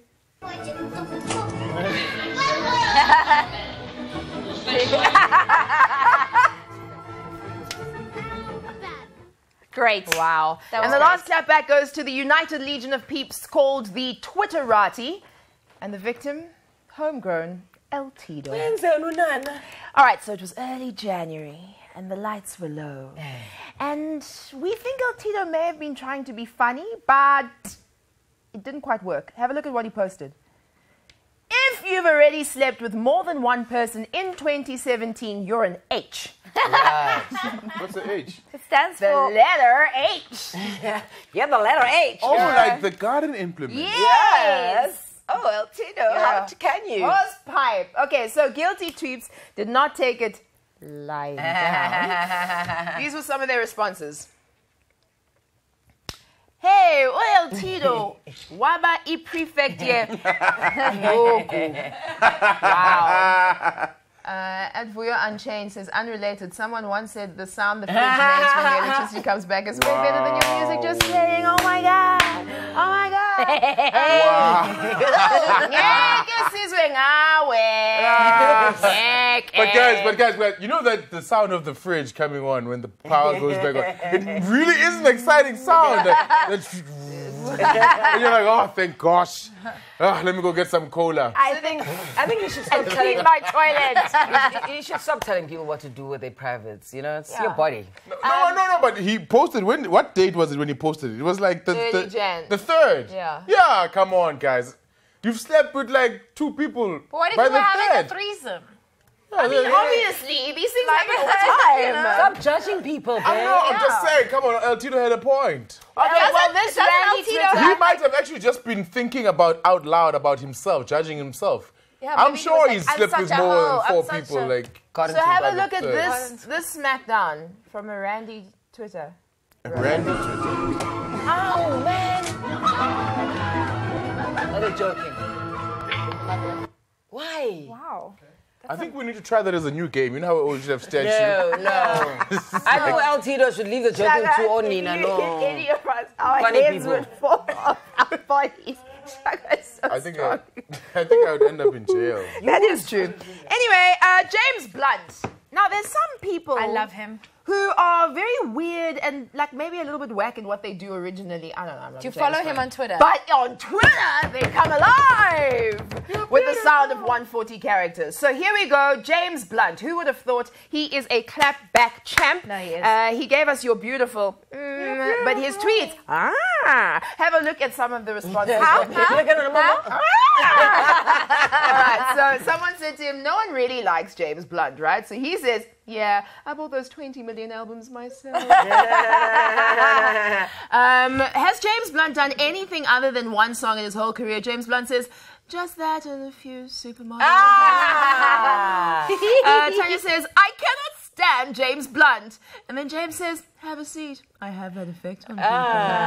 Speaker 4: Great.
Speaker 2: Wow.
Speaker 4: That
Speaker 2: And
Speaker 4: was
Speaker 2: the last clapback goes to the United Legion of Peeps called the Twitterati. And the victim, homegrown El Tido. All right, so it was early January and the lights were low. And we think El Tito may have been trying to be funny, but it didn't quite work. Have a look at what he posted. If you've already slept with more than one person in twenty seventeen, you're an H.
Speaker 3: What's the H?
Speaker 4: It stands
Speaker 2: The
Speaker 4: for...
Speaker 2: letter H.
Speaker 5: Yeah, the letter H.
Speaker 3: Oh, like the garden implement.
Speaker 2: Yes.
Speaker 5: Oh, El Tito, how t- can you?
Speaker 2: Hose pipe. Okay, so Guilty Tweeps did not take it lying down. These were some of their responses. Hey, oh El Tito, waba I prefect ye. Ngoku. Wow. Uh, and Vuyo Unchained says, unrelated, someone once said the sound the fridge makes when the electricity comes back is way better than your music just playing. Oh my God. Oh my God.
Speaker 3: But guys, but guys, but you know that the sound of the fridge coming on when the power goes back on, it really is an exciting sound. That, that and you're like, oh, thank gosh. Oh, let me go get some cola.
Speaker 5: I think I think you should stop telling
Speaker 2: Clean my toilet.
Speaker 5: you, you should stop telling people what to do with their privates. You know, it's your body.
Speaker 3: No, no, no, no, but he posted, when, what date was it when he posted it? It was like the,
Speaker 2: early
Speaker 3: the,
Speaker 2: Jan.
Speaker 3: the third.
Speaker 2: Yeah.
Speaker 3: Yeah, come on, guys. You've slept with like two people
Speaker 4: What if
Speaker 3: by
Speaker 4: you
Speaker 3: the
Speaker 4: were having
Speaker 3: bed.
Speaker 4: a threesome?
Speaker 2: I mean, obviously, these things happen all the time.
Speaker 5: Stop judging people, babe.
Speaker 3: I know, I'm just saying, come on, El Tito had a point.
Speaker 2: Okay,
Speaker 4: Doesn't-
Speaker 2: well, this
Speaker 4: doesn't
Speaker 2: Randy
Speaker 4: El Tito
Speaker 2: Twitter-
Speaker 3: He might have actually just been thinking about out loud about himself, judging himself.
Speaker 4: Yeah,
Speaker 3: I'm
Speaker 4: maybe he
Speaker 3: sure
Speaker 4: was
Speaker 3: he's
Speaker 4: like, I'm
Speaker 3: slept
Speaker 4: such
Speaker 3: with
Speaker 4: a
Speaker 3: more
Speaker 4: hoe,
Speaker 3: than
Speaker 4: I'm
Speaker 3: four
Speaker 4: such
Speaker 3: people.
Speaker 4: a-
Speaker 3: Like,
Speaker 5: Got
Speaker 2: So
Speaker 5: into
Speaker 2: have
Speaker 3: by
Speaker 2: a
Speaker 3: the
Speaker 2: look at
Speaker 3: third.
Speaker 2: this this smackdown from a Randy Twitter.
Speaker 3: Randy Twitter.
Speaker 5: Oh man! Are they joking? Why?
Speaker 4: Wow.
Speaker 3: I think we need to try that as a new game. You know how we always have statue?
Speaker 5: No, no. I think El Tito should leave the joking to Onina. No.
Speaker 2: Any of us, our
Speaker 5: Funny
Speaker 2: heads
Speaker 5: people.
Speaker 2: would fall off our bodies. Shaka is so
Speaker 3: I think I,
Speaker 2: strong.
Speaker 3: I think I would end up in jail.
Speaker 2: That is true. Anyway, uh, James Blunt. Now, there's some people
Speaker 4: I love him.
Speaker 2: who are very weird and like maybe a little bit whack in what they do originally. I don't know. I'm not
Speaker 4: Do you
Speaker 2: James
Speaker 4: follow
Speaker 2: Blunt.
Speaker 4: him on Twitter?
Speaker 2: But on Twitter, they come alive with the sound of one hundred forty characters. So here we go. James Blunt. Who would have thought he is a clapback champ?
Speaker 4: No, he is.
Speaker 2: Uh, he gave us your beautiful, mm, but his tweets. Ah, have a look at some of the responses.
Speaker 5: Look at it, mama.
Speaker 2: All right, so someone said to him, no one really likes James Blunt, right? So he says, yeah, I bought those twenty million albums myself. um, has James Blunt done anything other than one song in his whole career? James Blunt says, just that and a few supermodels.
Speaker 5: Ah.
Speaker 2: uh, Tanya says, I cannot stand James Blunt. And then James says, have a seat. I have that effect on people.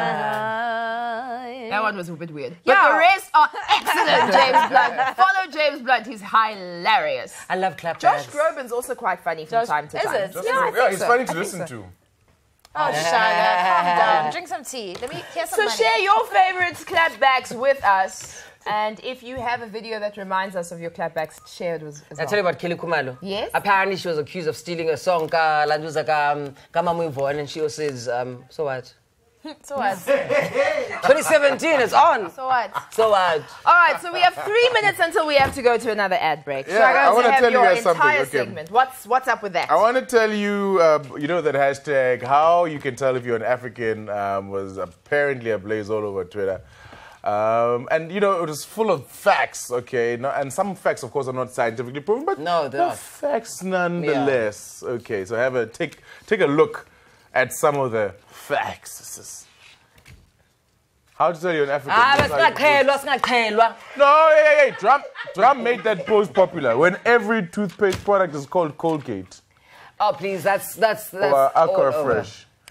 Speaker 2: That one was a bit weird. But
Speaker 4: Yeah.
Speaker 2: the rest are excellent, James Blunt. Follow James Blunt. He's hilarious.
Speaker 5: I love clap
Speaker 2: Josh
Speaker 5: backs.
Speaker 2: Groban's also quite funny from
Speaker 4: Josh-
Speaker 2: time to
Speaker 4: is
Speaker 2: time.
Speaker 4: it?
Speaker 3: Just-
Speaker 2: Yeah, I
Speaker 3: yeah,
Speaker 2: think
Speaker 3: he's
Speaker 2: so.
Speaker 3: funny
Speaker 2: I
Speaker 3: to
Speaker 2: think
Speaker 3: listen
Speaker 2: so.
Speaker 3: to.
Speaker 4: Oh, Shaga, calm down. Drink some tea. Let me hear some
Speaker 2: So
Speaker 4: money.
Speaker 2: share your favorite clapbacks with us. And if you have a video that reminds us of your clapbacks, share it with as
Speaker 5: I
Speaker 2: well.
Speaker 5: tell you about Kelly Kumalo.
Speaker 2: Yes?
Speaker 5: Apparently, she was accused of stealing a song, ka Landuza ka um, ka Mamu Yvonne, and she also says, um, so what?
Speaker 4: So what?
Speaker 5: twenty seventeen, it's on.
Speaker 4: So what?
Speaker 5: So what?
Speaker 2: All right, so we have three minutes until we have to go to another ad break.
Speaker 3: Yeah,
Speaker 2: so I'm
Speaker 3: I
Speaker 2: going
Speaker 3: wanna
Speaker 2: to have
Speaker 3: tell you
Speaker 2: your
Speaker 3: guys something,
Speaker 2: entire
Speaker 3: okay.
Speaker 2: segment. What's what's up with that?
Speaker 3: I want to tell you, uh, you know that hashtag, how you can tell if you're an African, um, was apparently ablaze all over Twitter. Um, and, you know, it was full of facts, okay? No, and some facts, of course, are not scientifically proven, but
Speaker 5: No, they're
Speaker 3: they're
Speaker 5: not.
Speaker 3: facts nonetheless. Okay, so have a take, take a look at some of the facts. How to tell you're an African?
Speaker 5: Ah,
Speaker 3: That's
Speaker 5: but
Speaker 3: how you-
Speaker 5: singaqhelwa, singaqhelwa.
Speaker 3: No, hey, hey, hey, Trump, Trump made that post popular when every toothpaste product is called Colgate
Speaker 5: Oh, please, that's that's that's
Speaker 3: or
Speaker 5: all
Speaker 3: Aqua
Speaker 5: over.
Speaker 3: Fresh.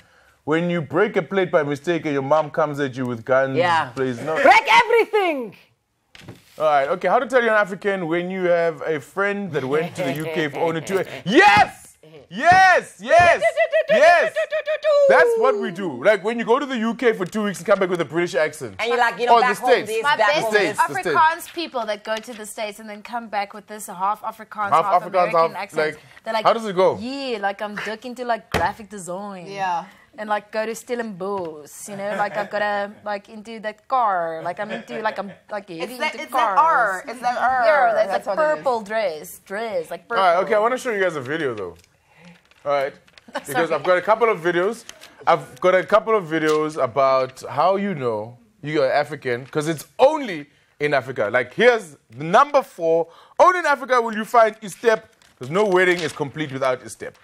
Speaker 3: when you break a plate by mistake and your mom comes at you with guns,
Speaker 5: Yeah.
Speaker 3: please no.
Speaker 5: Break everything!
Speaker 3: All right, okay. How to tell you're an African when you have a friend that went to the U K for only two. Yes, yes, yes, yes. That's what we do. Like when you go to the U K for two weeks and come back with a British accent.
Speaker 5: And you're like, you know,
Speaker 3: Or
Speaker 5: back
Speaker 3: the
Speaker 5: home
Speaker 3: States.
Speaker 5: this,
Speaker 4: My
Speaker 5: back
Speaker 4: best
Speaker 5: home
Speaker 3: States.
Speaker 5: this.
Speaker 3: the States.
Speaker 4: Afrikaans people that go to the States and then come back with this half Afrikaans,
Speaker 3: Half
Speaker 4: half,
Speaker 3: Afrikaans,
Speaker 4: American
Speaker 3: half-
Speaker 4: accent.
Speaker 3: like,
Speaker 4: They're like,
Speaker 3: how does it go?
Speaker 4: Yeah, like I'm duck into like graphic design.
Speaker 2: Yeah.
Speaker 4: And like go to Stellenbosch, you know, like I've got to like into that car, like I'm into like I'm like heavy
Speaker 2: It's that,
Speaker 4: into
Speaker 2: it's that
Speaker 4: cars.
Speaker 2: R. It's that R.
Speaker 4: Yeah, that's,
Speaker 2: That's
Speaker 4: like
Speaker 2: what it is.
Speaker 4: purple dress, dress, like
Speaker 3: All
Speaker 4: purple.
Speaker 3: right, okay. I want to show you guys a video though. All right, because I've got a couple of videos. I've got a couple of videos about how you know you're African, because it's only in Africa. Like here's the number four. Only in Africa will you find step, because no wedding is complete without step.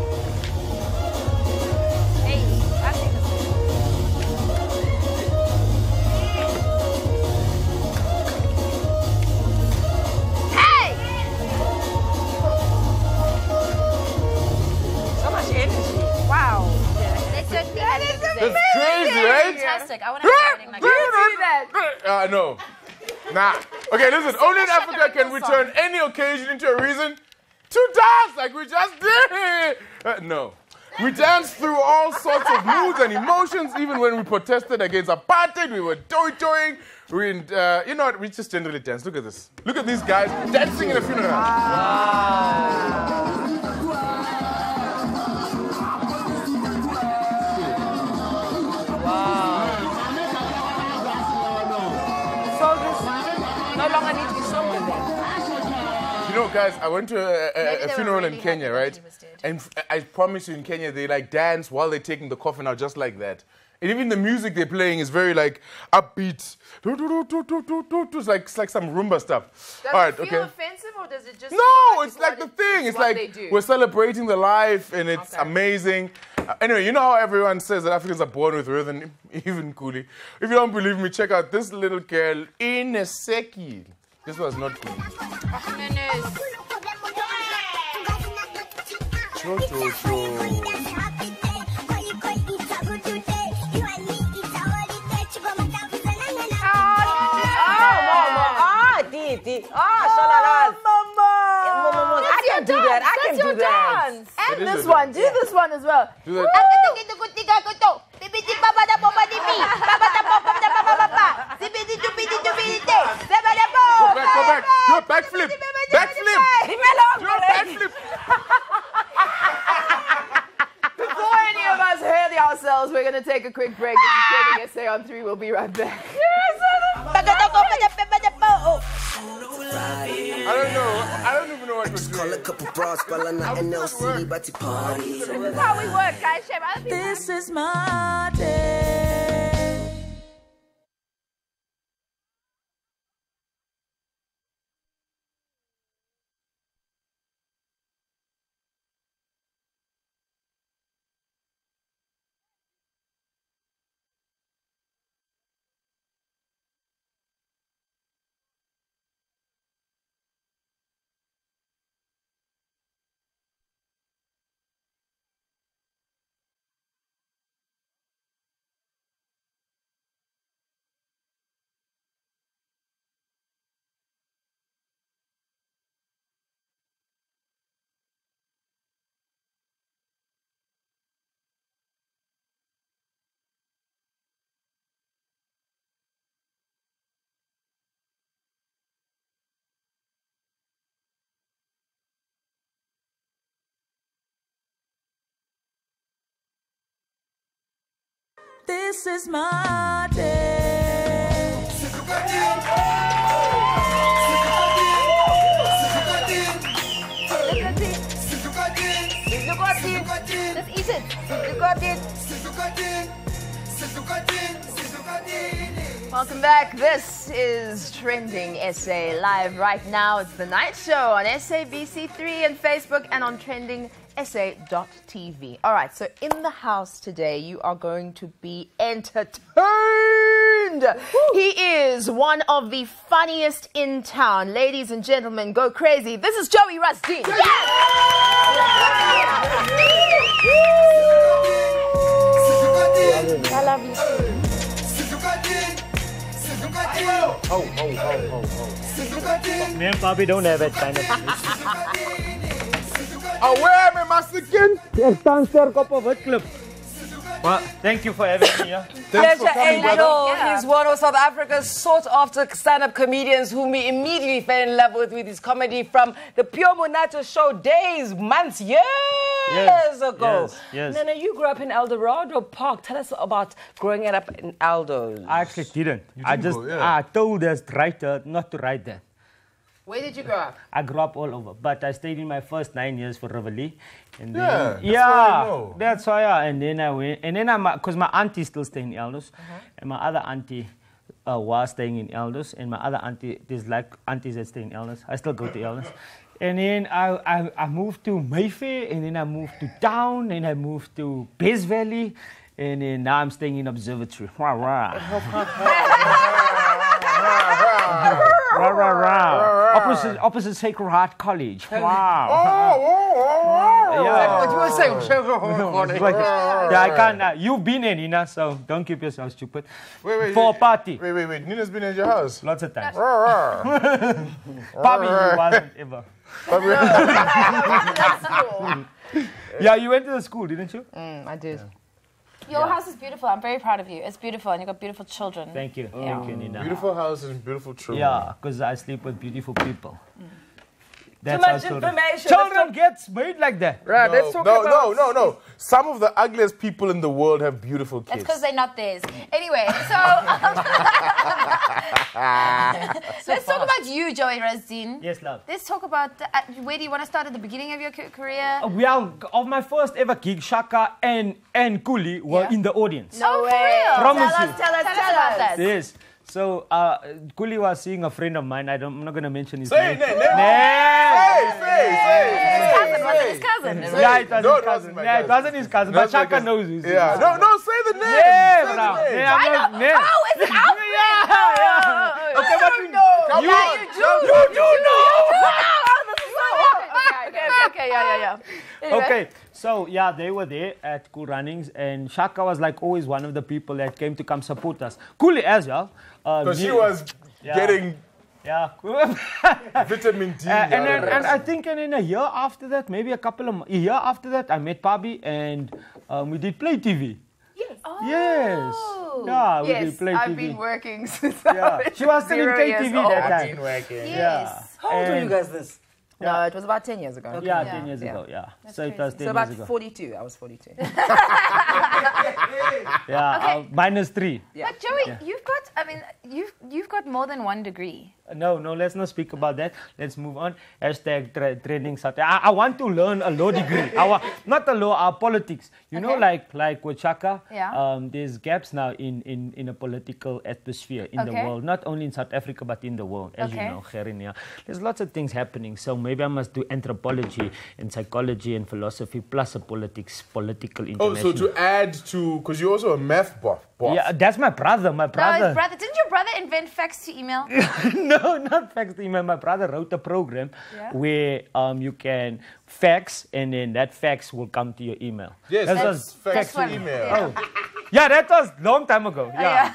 Speaker 4: Hey, I've seen this. Hey!
Speaker 5: So much energy.
Speaker 4: Wow. They certainly had it today.
Speaker 3: That's crazy, right?
Speaker 4: Fantastic. I want to have a wedding like that.
Speaker 3: Uh, no. Nah. Okay, listen. Only in
Speaker 4: much like
Speaker 3: Africa
Speaker 4: a
Speaker 3: can we
Speaker 4: Ringo
Speaker 3: turn any occasion into a reason to dance like we just did. Uh, no. We danced through all sorts of moods and emotions. Even when we protested against apartheid, we were doing. We, uh, you know what? We just generally dance. Look at this. Look at these guys dancing in a funeral.
Speaker 5: Soldiers no longer need to be strong with them.
Speaker 3: You know, guys, I went to a,
Speaker 4: Maybe
Speaker 3: a,
Speaker 4: they
Speaker 3: a
Speaker 4: were
Speaker 3: funeral
Speaker 4: really
Speaker 3: in Kenya,
Speaker 4: happy that
Speaker 3: right?
Speaker 4: he was dead.
Speaker 3: And f- I promise you, in Kenya, they like dance while they're taking the coffin out, just like that. And even the music they're playing is very like upbeat. Do, do, do, do, do, do, do, do. It's like it's like some rumba stuff.
Speaker 2: Does
Speaker 3: All right,
Speaker 2: it feel
Speaker 3: okay.
Speaker 2: offensive or does it just?
Speaker 3: No,
Speaker 2: feel
Speaker 3: it's like the
Speaker 2: what it-
Speaker 3: thing. It's
Speaker 2: what they
Speaker 3: like
Speaker 2: do?
Speaker 3: we're celebrating the life, and it's
Speaker 2: Okay.
Speaker 3: amazing. Uh, anyway, you know how everyone says that Africans are born with rhythm, even Kuli. If you don't believe me, check out this little girl in a seki. This was not cool. Cho, cho, cho.
Speaker 5: Ah, Titi. Ah, Shalalas. I can do that. I can do that.
Speaker 2: And
Speaker 3: It is
Speaker 2: this
Speaker 3: a
Speaker 2: one.
Speaker 3: dance.
Speaker 2: Do this one as well.
Speaker 3: Do that. Go back, go back. Do a backflip. Backflip. Do a backflip.
Speaker 2: Before any of us heard ourselves, we're going to take a quick break. This is Trending S A on three. We'll be right back.
Speaker 3: I don't know. I don't even know what to
Speaker 6: Call a
Speaker 3: do.
Speaker 6: couple bras, spell on N L C, party party.
Speaker 4: This is how we work, guys. Shame other people.
Speaker 1: This is my day. This is my day.
Speaker 4: Just eat it.
Speaker 2: Welcome back. This is Trending S A live right now. It's the night show on S A B C three and Facebook and on trending S A dot T V. All right, so in the house today, you are going to be entertained. He is one of the funniest in town. Ladies and gentlemen, go crazy. This is Joey Rustin.
Speaker 4: I love you too.
Speaker 9: Oh, oh, oh, oh, oh. Me and Bobby don't have that kind of
Speaker 3: Oh, where am I, Master Kin?
Speaker 9: Ek staan sterk op 'n wit klip. Well, thank you for having me here.
Speaker 3: Thanks for
Speaker 5: Pleasure,
Speaker 3: coming,
Speaker 5: Angel.
Speaker 3: brother.
Speaker 4: Yeah.
Speaker 5: He's one of South Africa's sought-after stand-up comedians whom we immediately fell in love with with his comedy from the Pure Monato show days, months, years
Speaker 9: Yes,
Speaker 5: ago.
Speaker 9: yes, yes.
Speaker 5: Nana, you grew up in Eldorado Park. Tell us about growing up in Aldo.
Speaker 9: I actually didn't. I
Speaker 3: didn't
Speaker 9: just
Speaker 3: go, yeah.
Speaker 9: I told us writer not to write that.
Speaker 2: Where did you grow up?
Speaker 9: I grew up all over, but I stayed in my first nine years for Rivoli. And
Speaker 3: Yeah,
Speaker 9: then,
Speaker 3: that's
Speaker 9: yeah,
Speaker 3: why I know.
Speaker 9: that's why. Yeah. And then I went, and then I, because my auntie still staying in Elders, and my other auntie uh, was staying in Elders, and my other auntie, there's like aunties that stay in Elders. I still go to Elders. And then I, I, I moved to Mayfair, and then I moved to Town, and I moved to Bez Valley, and then now I'm staying in Observatory. Rah, rah. Rah, rah, rah. Opposite, opposite Sacred Heart College. Wow.
Speaker 3: Oh, oh, oh,
Speaker 9: Yeah.
Speaker 5: What you were saying?
Speaker 9: It's like- yeah, I can't. Uh, you've been in, Nina, so don't keep yourself stupid.
Speaker 3: Wait, wait,
Speaker 9: For a
Speaker 3: wait.
Speaker 9: party.
Speaker 3: Wait, wait, wait. Nina's been at your house.
Speaker 9: Lots of times.
Speaker 3: Rah, rah.
Speaker 9: Bobby, you wasn't ever.
Speaker 2: That's cool.
Speaker 9: Yeah, you went to the school, didn't you?
Speaker 2: Mm, I did.
Speaker 4: Your house is beautiful. I'm very proud of you. It's beautiful, and you've got beautiful children.
Speaker 9: Thank you. Thank you, Nina.
Speaker 3: Beautiful house and beautiful children.
Speaker 9: Yeah, because I sleep with beautiful people.
Speaker 5: Too
Speaker 9: That's how
Speaker 5: much
Speaker 9: children.
Speaker 5: information.
Speaker 9: Children gets made like that.
Speaker 5: Right,
Speaker 3: No,
Speaker 5: let's talk
Speaker 3: no,
Speaker 5: about...
Speaker 3: no, no, no. Some of the ugliest people in the world have beautiful
Speaker 4: It's
Speaker 3: kids.
Speaker 4: because they're not theirs. Anyway, so let's talk about you, Joey Razdeen.
Speaker 9: Yes, love.
Speaker 4: Let's talk about the, uh, where do you want to start at the beginning of your ca- career?
Speaker 9: Well, of my first ever gig, Shaka and and Kuli were
Speaker 4: Yeah.
Speaker 9: in the audience.
Speaker 4: No way.
Speaker 9: Promise
Speaker 2: Tell
Speaker 9: you.
Speaker 2: us, tell us,
Speaker 4: Tell us
Speaker 2: tell
Speaker 4: about
Speaker 2: us.
Speaker 4: that.
Speaker 9: Yes. So uh, Kuli was seeing a friend of mine. I don't, I'm not going to mention his
Speaker 3: Say
Speaker 9: name.
Speaker 3: it, name,
Speaker 9: Name.
Speaker 3: name. Say, say, say.
Speaker 4: His cousin, was it his cousin?
Speaker 9: Yeah, it was
Speaker 3: No,
Speaker 9: his
Speaker 3: it
Speaker 9: cousin.
Speaker 3: wasn't my
Speaker 9: Yeah, it
Speaker 3: cousin.
Speaker 9: wasn't his cousin,
Speaker 3: No,
Speaker 9: but
Speaker 3: it's my
Speaker 9: Shaka
Speaker 3: cousin.
Speaker 9: knows who's
Speaker 3: Yeah. No, no, say the name.
Speaker 9: Yeah,
Speaker 3: Say
Speaker 9: bro.
Speaker 3: the name.
Speaker 9: Yeah, I'm not, yeah.
Speaker 4: Oh, it's Alfred.
Speaker 9: Yeah, yeah. Okay, but you
Speaker 3: Come
Speaker 9: you,
Speaker 3: on.
Speaker 9: you, you know.
Speaker 4: Okay, okay, okay, okay, yeah, yeah, yeah. Anyway.
Speaker 9: Okay, so yeah, they were there at Cool Runnings, and Shaka was like always one of the people that came to come support us. Kuli as well. Uh,
Speaker 3: Because she
Speaker 9: me-
Speaker 3: was
Speaker 9: Yeah.
Speaker 3: getting
Speaker 9: Yeah.
Speaker 3: vitamin D.
Speaker 9: Uh, and
Speaker 3: out
Speaker 9: then,
Speaker 3: of
Speaker 9: and
Speaker 3: that.
Speaker 9: I think, and in a year after that, maybe a couple of mo- a year after that, I met Bobby, and um, we did Play T V.
Speaker 2: Yes.
Speaker 9: Yes. Yeah, we did
Speaker 2: Yes,
Speaker 9: Play
Speaker 2: I've
Speaker 9: T V.
Speaker 2: been working since I
Speaker 9: Yeah.
Speaker 2: was
Speaker 9: She was still in
Speaker 2: zero
Speaker 9: K T
Speaker 2: years
Speaker 9: V
Speaker 2: old.
Speaker 9: that time.
Speaker 4: Yes.
Speaker 9: Yeah.
Speaker 5: How old were you
Speaker 9: And-
Speaker 5: guys this?
Speaker 2: No, it was about ten years ago.
Speaker 9: Yeah,
Speaker 4: Yeah.
Speaker 9: ten years
Speaker 2: Yeah.
Speaker 9: ago. Yeah. so it was ten
Speaker 2: So about
Speaker 9: years ago.
Speaker 2: forty-two. I was forty-two.
Speaker 9: Yeah. Uh, minus three.
Speaker 2: Yeah.
Speaker 4: But Joey, you've got, I mean, you've you've got more than one degree.
Speaker 9: No, no, let's not speak about that. Let's move on. Hashtag tra- trending Saturday. I, I want to learn a law degree. I wa- not a law, our politics. You know,
Speaker 4: Okay.
Speaker 9: like like with Shaka,
Speaker 4: Yeah.
Speaker 9: um, there's gaps now in, in, in a political atmosphere in the
Speaker 4: Okay.
Speaker 9: world. Not only in South Africa, but in the world, as
Speaker 4: Okay.
Speaker 9: you know, Gerinia. There's lots of things happening. So maybe I must do anthropology and psychology and philosophy plus a politics, political
Speaker 3: Oh,
Speaker 9: international.
Speaker 3: so to add to, because you're also a math buff. buff.
Speaker 9: yeah, that's my brother. My
Speaker 4: No,
Speaker 9: brother.
Speaker 4: his brother. Didn't your brother invent fax to email?
Speaker 9: No, not fax to email. My brother wrote a program
Speaker 4: Yeah.
Speaker 9: where um, you can fax, and then that fax will come to your email.
Speaker 3: Yes,
Speaker 9: That
Speaker 3: that's
Speaker 9: was-
Speaker 3: fax to
Speaker 4: funny.
Speaker 3: email.
Speaker 9: Oh, yeah, that was long time ago. Yeah.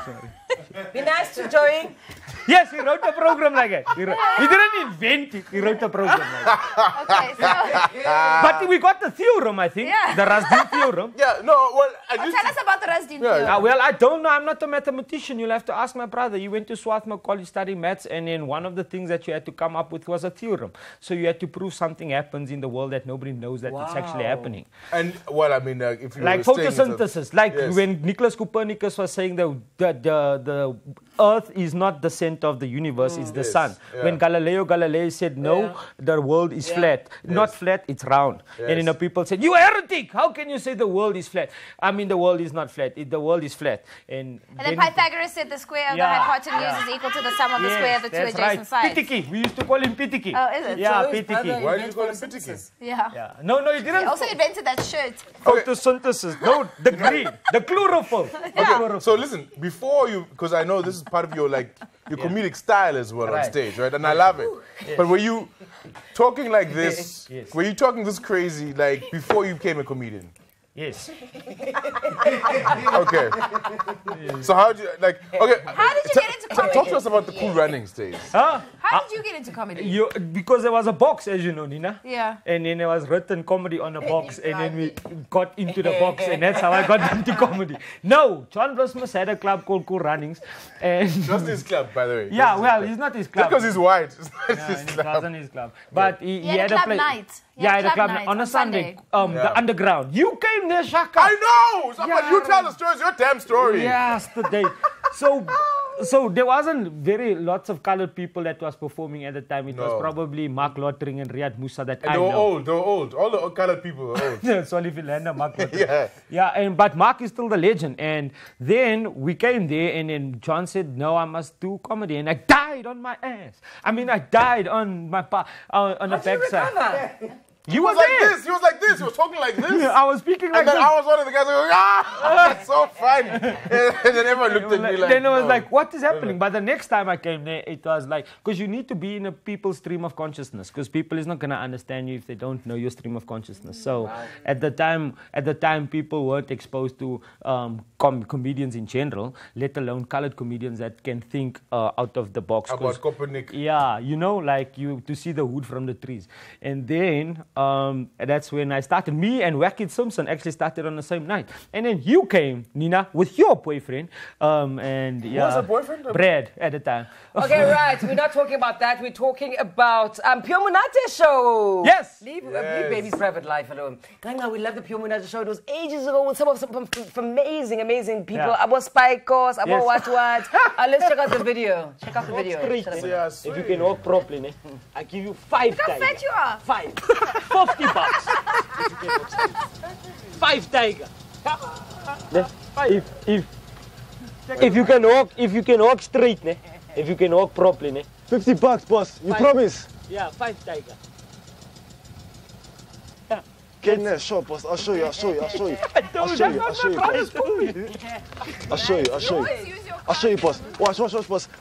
Speaker 5: Be nice to Joey.
Speaker 9: Yes, he wrote a program like that. He, wrote, he didn't invent it. He wrote a program like that.
Speaker 4: Okay, so
Speaker 9: But we got the theorem, I think.
Speaker 4: Yeah.
Speaker 9: The Razdin theorem.
Speaker 3: Yeah, no, well, I
Speaker 4: oh,
Speaker 3: just,
Speaker 4: tell us about the Razdin.
Speaker 3: Yeah,
Speaker 4: theorem.
Speaker 9: Uh, well, I don't know. I'm not a mathematician. You'll have to ask my brother. He went to Swarthmore College studying maths, and then one of the things that you had to come up with was a theorem. So you had to prove something happens in the world that nobody knows that it's actually happening.
Speaker 3: and, well, I mean, uh, if you
Speaker 9: Like
Speaker 3: were staying with a-
Speaker 9: photosynthesis. Like
Speaker 3: Yes.
Speaker 9: when Nicholas Copernicus was saying the, the, the, the Earth is not the center of the universe, it's the
Speaker 3: Yes,
Speaker 9: sun.
Speaker 3: yeah.
Speaker 9: When Galileo Galilei said, no, the world is flat. Not flat, it's round. And then
Speaker 3: Yes.
Speaker 9: the people said, you heretic! How can you say the world is flat? I mean, the world is not flat. It, the world is flat. And,
Speaker 4: And then Pythagoras said the square of
Speaker 9: Yeah,
Speaker 4: the hypotenuse is equal to the sum of the square of the two
Speaker 9: that's
Speaker 4: adjacent
Speaker 9: right.
Speaker 4: sides.
Speaker 9: Pitiki. We used to call him Pitiki.
Speaker 4: Oh, is it?
Speaker 9: Yeah,
Speaker 5: Joey's brother
Speaker 9: Pitiki.
Speaker 3: Why do you call him Pitiki?
Speaker 4: Yeah.
Speaker 9: Yeah. No, no, he
Speaker 4: He
Speaker 9: didn't.
Speaker 4: also invented that shirt.
Speaker 9: Photosynthesis. No, the green. The chlorophyll. The chlorophyll.
Speaker 3: So listen, before you, because I know this is part of your like your comedic style as well on
Speaker 9: Right.
Speaker 3: stage, right? And I love it. But were you talking like this?
Speaker 9: Yes.
Speaker 3: Were you talking this crazy like before you became a comedian?
Speaker 9: Yes.
Speaker 3: Okay. So how did you like? Okay.
Speaker 4: How did you
Speaker 3: t-
Speaker 4: get into
Speaker 3: t-
Speaker 4: comedy?
Speaker 3: Talk to us about the Cool Runnings days.
Speaker 9: Huh?
Speaker 4: How did you get into comedy?
Speaker 9: You, because there was a box, as you know, Nina.
Speaker 4: Yeah.
Speaker 9: And then there was written comedy on the box, and then we got into the box, and that's how I got into comedy. No, John Blosmus had a club called Cool Runnings, and
Speaker 3: Just his club, by the way.
Speaker 9: yeah,
Speaker 3: Just
Speaker 9: well,
Speaker 3: his
Speaker 9: he's not his
Speaker 3: club.
Speaker 9: club.
Speaker 3: Just because he's white. It's not
Speaker 9: No,
Speaker 3: his
Speaker 9: and it
Speaker 3: club.
Speaker 9: wasn't his club, but he,
Speaker 4: He had a club
Speaker 9: place.
Speaker 4: night. He
Speaker 9: Yeah,
Speaker 4: had
Speaker 9: he had a club
Speaker 4: night
Speaker 9: night on a
Speaker 4: on
Speaker 9: Sunday.
Speaker 4: Sunday.
Speaker 9: Um,
Speaker 3: Yeah.
Speaker 9: the underground. You came there, Shaka.
Speaker 3: I know. So,
Speaker 9: Yeah.
Speaker 3: But you tell the story. It's your damn story.
Speaker 9: Yesterday. So, so there wasn't very lots of colored people that was performing at the time. It
Speaker 3: No.
Speaker 9: was probably Mark Lottering and Riyad Musa that
Speaker 3: And
Speaker 9: I
Speaker 3: they were
Speaker 9: know.
Speaker 3: old. They were old. All the colored people were old.
Speaker 9: Solly Philander, Mark Lottering.
Speaker 3: Yeah.
Speaker 9: Yeah, and but Mark is still the legend. And then we came there, and then John said, "No, I must do comedy," and I died on my ass. I mean, I died on my pa- uh, on the backside.
Speaker 3: He
Speaker 9: You
Speaker 3: was
Speaker 9: were
Speaker 3: like
Speaker 9: there.
Speaker 3: this. He was like this. He was talking like this.
Speaker 9: I was speaking like
Speaker 3: And then
Speaker 9: this.
Speaker 3: I was one of the guys going, ah, that's so funny. And then everyone looked at me like,
Speaker 9: then it was
Speaker 3: no.
Speaker 9: like, what is happening? But the next time I came there, it was like, because you need to be in a people's stream of consciousness, because people is not going to understand you if they don't know your stream of consciousness. So at the time, at the time, people weren't exposed to um, com- comedians in general, let alone colored comedians that can think uh, out of the box. 'Cause-
Speaker 3: About Copernic.
Speaker 9: yeah, you know, like you to see the wood from the trees. And then um, that's when I started. Me and Wackett Simpson actually started on the same night. And then you came, Nina, with your boyfriend. Um, and yeah,
Speaker 3: was her boyfriend?
Speaker 9: Brad at the time.
Speaker 5: Okay, right. We're not talking about that. We're talking about um, Pure Munate show.
Speaker 9: Yes.
Speaker 5: Leave, uh, leave baby's private life alone. Ganga, we love the Pure Munate show. It was ages ago with some of some, some, some amazing, amazing people.
Speaker 9: Yeah.
Speaker 5: Abo Spikos, Abo
Speaker 9: Yes.
Speaker 5: what what. Uh, let's check out the video. Check out the video.
Speaker 9: Great,
Speaker 5: Shut up.
Speaker 9: eh?
Speaker 3: Yeah,
Speaker 9: If you can walk properly, ne? I give you five
Speaker 4: How
Speaker 9: tiger.
Speaker 4: fat you are.
Speaker 9: Five. Fifty bucks. If you can walk straight. Five tiger. Ne? If if if you can walk, if you can walk straight, ne? If you can walk properly, ne?
Speaker 10: fifty bucks, boss. You
Speaker 9: Five.
Speaker 10: promise?
Speaker 9: Yeah, five tiger.
Speaker 10: Get in there, show, boss. I'll show you. I'll show you. I'll show you. I'll
Speaker 9: Dude,
Speaker 10: show
Speaker 9: that's
Speaker 10: you. I'll
Speaker 9: not
Speaker 10: show
Speaker 9: my
Speaker 10: you.
Speaker 9: brother's
Speaker 10: boss.
Speaker 9: movie.
Speaker 10: I'll show you. I'll show you.
Speaker 4: Always use your
Speaker 10: I'll show you, boss. Watch, watch, watch, boss.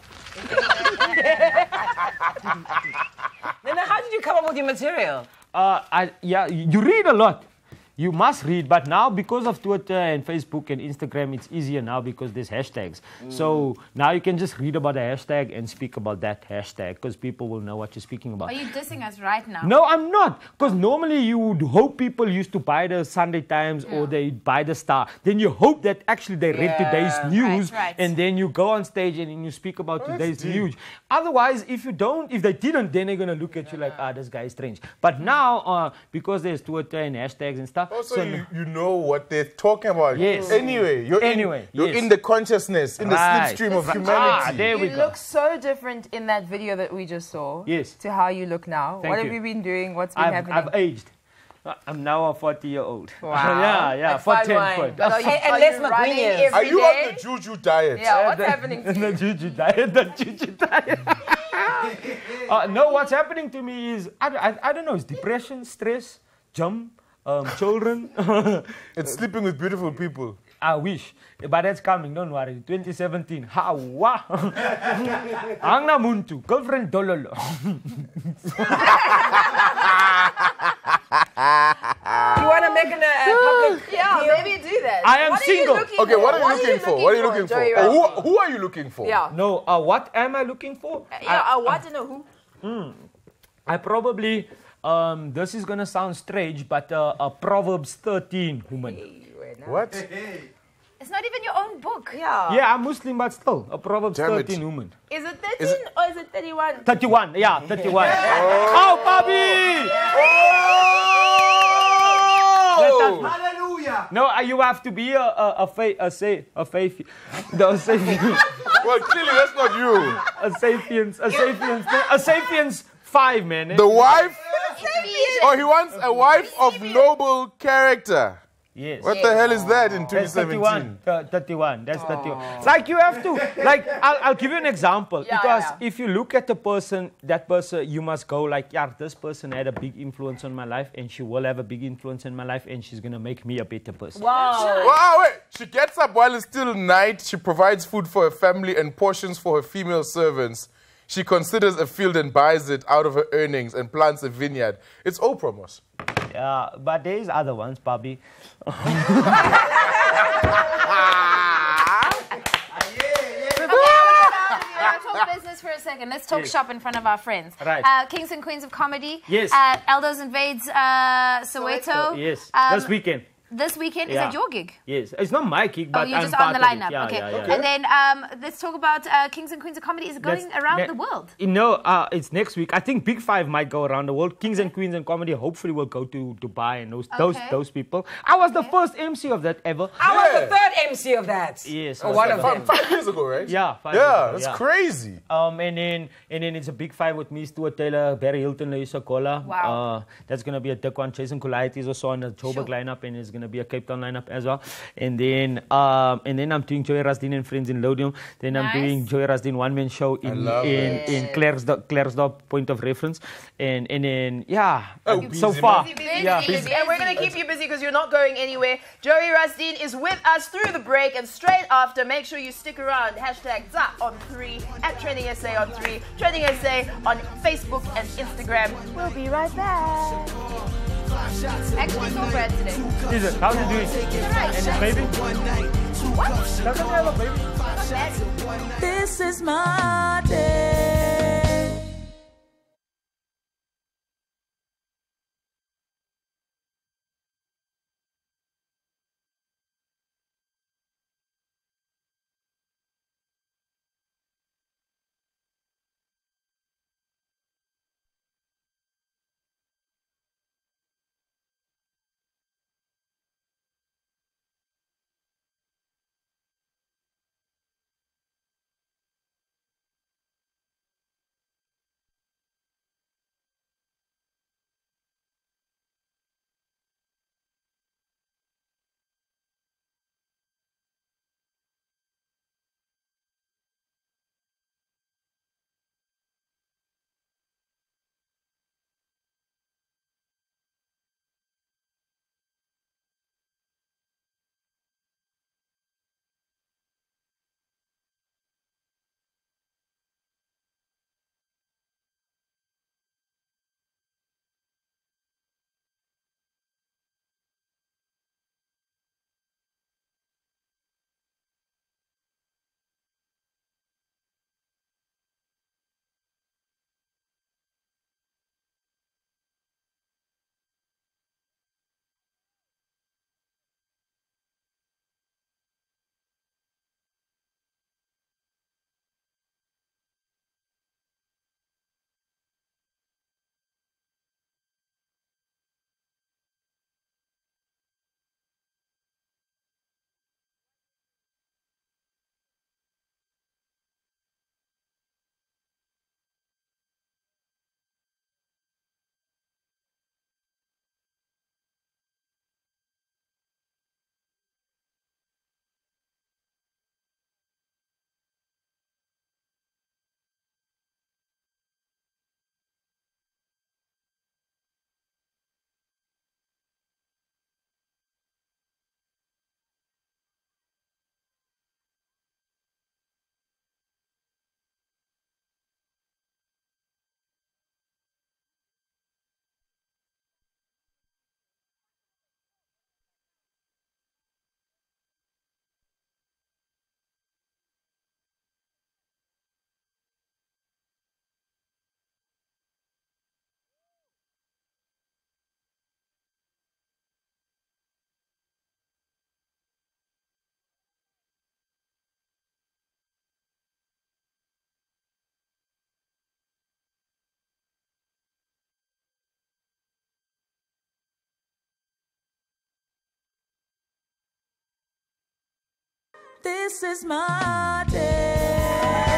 Speaker 5: Nana, how did you come up with your material?
Speaker 9: Uh, I, yeah, you read a lot. You must read, but now because of Twitter and Facebook and Instagram, it's easier now because there's hashtags. So now you can just read about a hashtag and speak about that hashtag because people will know what you're speaking about.
Speaker 4: Are you dissing us right now?
Speaker 9: No, I'm not. Because normally you would hope people used to buy the Sunday Times or they buy the Star. Then you hope that actually they read
Speaker 5: Yeah.
Speaker 9: today's news,
Speaker 4: Right, right.
Speaker 9: and then you go on stage and then you speak about today's news. Otherwise, if you don't, if they didn't, then they're gonna look at you like, ah, this guy is strange. But now, uh, because there's Twitter and hashtags and stuff,
Speaker 3: Also,
Speaker 9: so
Speaker 3: you, you know what they're talking about.
Speaker 9: Yes.
Speaker 3: Anyway, you're
Speaker 9: Anyway,
Speaker 3: in, you're
Speaker 9: yes.
Speaker 3: in the consciousness, in the
Speaker 9: Right.
Speaker 3: slipstream of
Speaker 9: Ah,
Speaker 3: humanity.
Speaker 9: there we
Speaker 2: You
Speaker 9: go.
Speaker 2: look so different in that video that we just saw.
Speaker 9: Yes.
Speaker 2: To how you look now.
Speaker 9: Thank
Speaker 2: what have
Speaker 9: you.
Speaker 2: you been doing? What's been
Speaker 9: I've,
Speaker 2: happening?
Speaker 9: I've aged. Uh, I'm now a forty-year-old.
Speaker 2: Wow.
Speaker 9: yeah, yeah,
Speaker 5: Like
Speaker 9: for
Speaker 5: fine
Speaker 9: ten
Speaker 5: wine.
Speaker 9: foot.
Speaker 2: But are you,
Speaker 5: And
Speaker 2: are
Speaker 5: Les
Speaker 2: you running
Speaker 5: McQueen.
Speaker 2: every
Speaker 3: Are you
Speaker 2: day?
Speaker 3: on the juju diet?
Speaker 2: Yeah, what's happening to
Speaker 9: the
Speaker 2: you?
Speaker 9: juju diet, the juju diet. uh, no, what's happening to me is, I, I, I don't know, it's depression, stress, jump, um, children.
Speaker 3: It's sleeping with beautiful people.
Speaker 9: I wish, but that's coming, don't worry. twenty seventeen, hawa. Angna muntu, girlfriend dololo.
Speaker 5: You want to make an, a public...
Speaker 2: Yeah, maybe do that.
Speaker 9: I am
Speaker 2: what
Speaker 9: single.
Speaker 2: Are you looking
Speaker 3: Okay,
Speaker 2: for?
Speaker 3: what are you looking for? What are you looking for?
Speaker 2: Joey
Speaker 3: Or
Speaker 2: Ralph?
Speaker 3: who, who are you looking for?
Speaker 2: Yeah.
Speaker 9: No, uh, what am I looking for?
Speaker 2: Yeah,
Speaker 9: I,
Speaker 2: I want to know who.
Speaker 9: I probably, um, this is gonna sound strange, but uh, a Proverbs thirteen woman.
Speaker 3: What?
Speaker 4: It's not even your own book.
Speaker 2: Yeah.
Speaker 9: Yeah, I'm Muslim, but still, a Proverbs
Speaker 3: Damn it.
Speaker 9: thirteen woman.
Speaker 2: Is it thirteen
Speaker 3: Is it-
Speaker 2: or is it thirty-one?
Speaker 9: thirty-one, yeah, thirty-one. Oh, Bobby!
Speaker 3: Oh!
Speaker 10: Hallelujah.
Speaker 9: No, uh, you have to be a a a faith a say a faith the sapien
Speaker 3: Well, clearly that's not you.
Speaker 9: a sapiens a sapiens a sapiens five man. Eh?
Speaker 3: The wife? Oh, he wants a wife of noble character.
Speaker 9: Yes.
Speaker 3: What the hell is that in twenty
Speaker 9: That's thirty-one.
Speaker 3: seventeen?
Speaker 9: Uh, thirty-one. That's thirty-one. Like you have to, like, I'll, I'll give you an example.
Speaker 2: Yeah,
Speaker 9: because
Speaker 2: yeah, yeah.
Speaker 9: if you look at the person, that person, you must go like, yeah, this person had a big influence on my life and she will have a big influence in my life and she's going to make me a better person.
Speaker 5: Wow.
Speaker 3: Wow, wait. She gets up while it's still night. She provides food for her family and portions for her female servants. She considers a field and buys it out of her earnings and plants a vineyard. It's Oprah, Moss.
Speaker 9: Yeah, but there is other ones, Bobby.
Speaker 4: Talk business for a second. Let's talk
Speaker 9: Yes.
Speaker 4: shop in front of our friends.
Speaker 9: Right.
Speaker 4: Uh, Kings and Queens of Comedy.
Speaker 9: Yes.
Speaker 4: Uh, Eldos Invades uh, Soweto.
Speaker 9: Yes,
Speaker 4: Um,
Speaker 9: this weekend.
Speaker 4: This weekend, is
Speaker 9: Yeah.
Speaker 4: that your gig?
Speaker 9: Yes, it's not my gig, but
Speaker 4: Oh, you're
Speaker 9: I'm
Speaker 4: just
Speaker 9: part
Speaker 4: on the
Speaker 9: of it.
Speaker 4: lineup.
Speaker 9: Yeah,
Speaker 4: okay.
Speaker 9: yeah, yeah.
Speaker 4: And then um, let's talk about uh, Kings and Queens of Comedy. Is it going
Speaker 9: That's
Speaker 4: around
Speaker 9: ne-
Speaker 4: the world?
Speaker 9: You know, uh, it's next week. I think Big Five might go around the world. Kings and Queens and Comedy hopefully will go to Dubai and those those
Speaker 4: Okay.
Speaker 9: those people. I was the first M C of that ever.
Speaker 5: I was the third M C of that.
Speaker 9: Yes,
Speaker 5: Or
Speaker 9: I was
Speaker 5: one
Speaker 9: the
Speaker 5: of
Speaker 9: first.
Speaker 5: them.
Speaker 3: Five years ago, right?
Speaker 9: Yeah, five
Speaker 3: Yeah,
Speaker 9: years ago,
Speaker 3: that's
Speaker 9: yeah.
Speaker 3: crazy.
Speaker 9: Um, and then and then it's a Big Five with me, Stuart Taylor, Barry Hilton, Lisa Cola.
Speaker 4: Wow.
Speaker 9: Uh, that's gonna be a thick one. Jason Kulaitis also on the Joburg
Speaker 4: Sure.
Speaker 9: lineup, and it's gonna be a Cape Town lineup as well. And then um, and then I'm doing Joey Rasdin and Friends in Lodium. Then I'm
Speaker 4: Nice.
Speaker 9: doing Joey Rasdin one man show in
Speaker 3: love
Speaker 9: in
Speaker 3: it.
Speaker 9: in Claresdorp, Claresdorp point of reference. And and then yeah,
Speaker 3: Oh,
Speaker 9: so
Speaker 3: busy,
Speaker 9: far.
Speaker 2: Busy, busy,
Speaker 9: Yeah,
Speaker 2: busy,
Speaker 9: busy.
Speaker 2: busy. And we're going to keep you busy because you're not going anywhere. Joey Rasdin is with us through the break, and straight after, make sure you stick around. Hashtag Z A on three, at TrendingSA on three, TrendingSA on Facebook and Instagram. We'll be right back.
Speaker 4: Actually, saw Brad today.
Speaker 9: Is it? How's it doing?
Speaker 4: Right.
Speaker 9: And his baby? Doesn't he have a baby?
Speaker 1: This is my day. This is my day.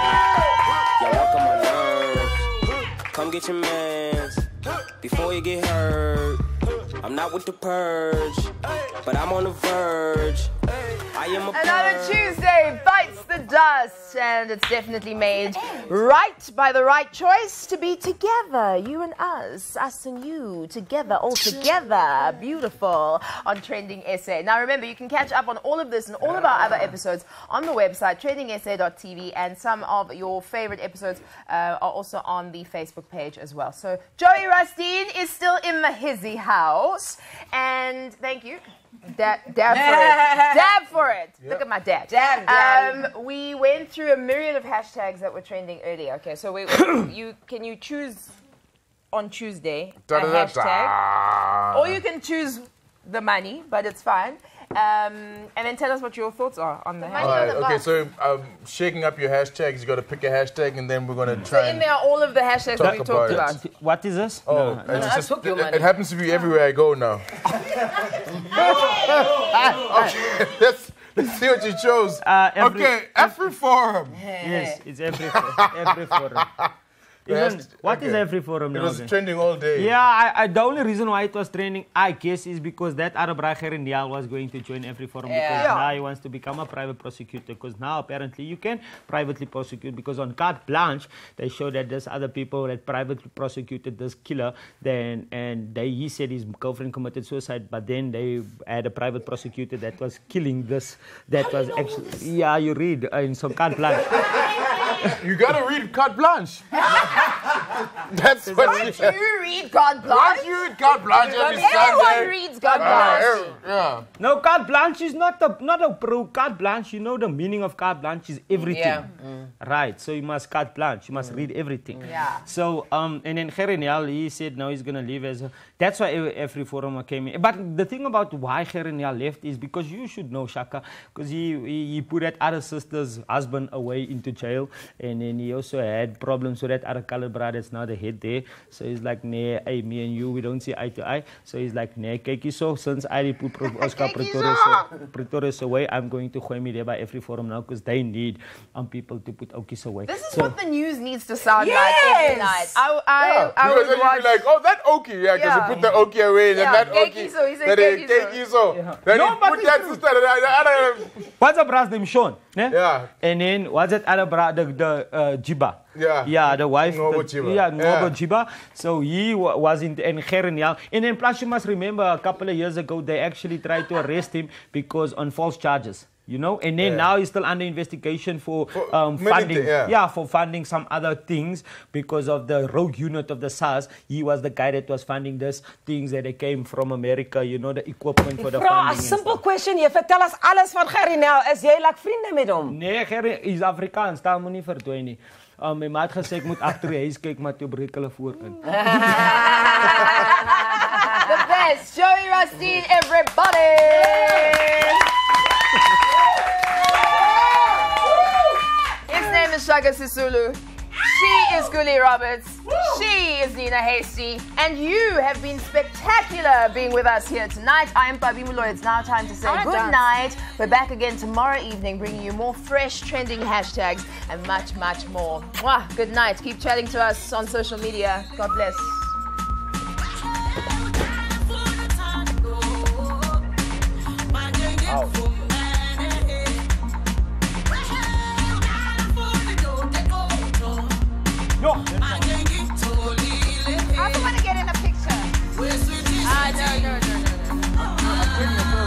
Speaker 11: Y'all walk on my nerves. Come get your mans before you get hurt. I'm not with the purge, but I'm on the verge. I am a
Speaker 2: Another
Speaker 11: purge.
Speaker 2: Tuesday bites the the dust, and it's definitely made right by the right choice to be together. You and us, us and you, together, all together. Beautiful on Trending S A. Now remember, you can catch up on all of this and all of our other episodes on the website, trending S A dot T V, and some of your favorite episodes uh, are also on the Facebook page as well. So Joey Rustine is still in the hizzy house, and thank you. Dab, dab for it. Dab for it. Yep. Look at my dad.
Speaker 5: Dab, dab.
Speaker 2: Um, we went through a myriad of hashtags that were trending earlier. Okay, so we, you can you choose on Tuesday a hashtag, or you can choose the money, but it's fine. Um, and then tell us what your thoughts are on the hashtag.
Speaker 3: Right, okay, so um, shaking up your hashtags, you got to pick a hashtag, and then we're going to try.
Speaker 2: So in there are all of the hashtags that we talked about.
Speaker 9: What is this?
Speaker 3: Oh,
Speaker 9: No,
Speaker 3: it's
Speaker 9: no.
Speaker 3: just, it, it happens to be everywhere I go now. Okay, let's, let's see what you chose.
Speaker 9: Uh, every-
Speaker 3: okay, every forum.
Speaker 9: Yes, it's every every forum. Even, what is
Speaker 3: okay.
Speaker 9: every forum
Speaker 3: It
Speaker 9: now?
Speaker 3: was
Speaker 9: then?
Speaker 3: trending all day.
Speaker 9: Yeah, I, I, the only reason why it was trending, I guess, is because that Arab Rakherindial was going to join every forum
Speaker 5: Yeah.
Speaker 9: because
Speaker 5: Yeah.
Speaker 9: now he wants to become a private prosecutor. Because now apparently you can privately prosecute, because on carte blanche they show that there's other people that privately prosecuted this killer. Then and they, he said his girlfriend committed suicide, but then they had a private prosecutor that was killing this. That was actually yeah, you read uh, in some carte blanche.
Speaker 3: You gotta read carte blanche. That's what
Speaker 2: Don't you read God Blanche?
Speaker 3: Don't you read carte blanche every
Speaker 2: Everyone
Speaker 3: Sunday?
Speaker 2: reads God
Speaker 3: Uh,
Speaker 2: Blanche.
Speaker 3: yeah.
Speaker 9: No, carte blanche is not a not a pro. Carte blanche, you know the meaning of carte blanche is everything.
Speaker 5: Yeah.
Speaker 9: Right. So you must carte blanche. You must read everything.
Speaker 2: Yeah.
Speaker 9: So um, and then Gerinial, he said now he's gonna leave as a. That's why every, every forum came in. But the thing about why Gerinial left is because you should know Shaka, because he, he he put that other sister's husband away into jail, and then he also had problems with that other colored brother that's now the head there. So he's like, nee, hey, me and you, we don't see eye to eye. So he's like, nee, kyk so since I put Pro Oscar Pretorius, Pretorius away, I'm going to go me there by every forum now because they need um, people to put Okis away.
Speaker 2: This is
Speaker 9: so,
Speaker 2: what the news needs to sound
Speaker 5: Yes!
Speaker 2: like every night. I, I,
Speaker 3: Yeah,
Speaker 2: I
Speaker 3: because
Speaker 2: would
Speaker 3: then you'd
Speaker 2: watch.
Speaker 3: be like, oh, that Oki, yeah, because
Speaker 2: Yeah.
Speaker 3: you put the Oki away, and
Speaker 2: Yeah,
Speaker 3: then that Oki,
Speaker 2: Kekiso, he said
Speaker 3: then they
Speaker 2: Kekiso.
Speaker 3: Kekiso.
Speaker 9: Yeah.
Speaker 3: Then
Speaker 9: No,
Speaker 3: he
Speaker 9: but
Speaker 3: put
Speaker 9: it's
Speaker 3: that
Speaker 9: true.
Speaker 3: sister, the, the other,
Speaker 9: what's the bra's name? Sean. Ne?
Speaker 3: yeah,
Speaker 9: And then what's that other bra? The, the uh, Jiba.
Speaker 3: Yeah.
Speaker 9: Yeah, the wife.
Speaker 3: Ngobo
Speaker 9: the,
Speaker 3: Jiba.
Speaker 9: Yeah, Ngobo
Speaker 3: Yeah.
Speaker 9: Jiba. So he wa- was in and Gerinial. And then plus you must remember a couple of years ago they actually tried to arrest him because on false charges. You know, and then
Speaker 3: Yeah.
Speaker 9: now he's still under investigation for,
Speaker 3: For
Speaker 9: um,
Speaker 3: military,
Speaker 9: funding.
Speaker 3: yeah.
Speaker 9: for funding some other things because of the rogue unit of the SARS. He was the guy that was funding this things that they came from America. You know, the equipment for the
Speaker 5: Bro, a
Speaker 9: funding. and
Speaker 5: simple
Speaker 9: stuff.
Speaker 5: question. Je vertel ons alles van Gerry nou. Is jy like vriende met hom?
Speaker 9: Nee, Gerry is Afrikaans, daar moet nie verdwyn nie. Um, my maat gesê ek moet agter die huis kyk, maar toe breek hulle voorin.
Speaker 2: The best, Joey Rustine, everybody! His name is Shaka Sisulu. She is Guli Roberts. She is Nina Hasty. And you have been spectacular being with us here tonight. I am Pabi Mulo. It's now time to say
Speaker 4: All right,
Speaker 2: good
Speaker 4: dance.
Speaker 2: night. We're back again tomorrow evening, bringing you more fresh trending hashtags and much, much more. Mwah, good night. Keep chatting to us on social media. God bless.
Speaker 9: No.
Speaker 2: I don't want to get in a picture. Ah, no, no, no, no, no.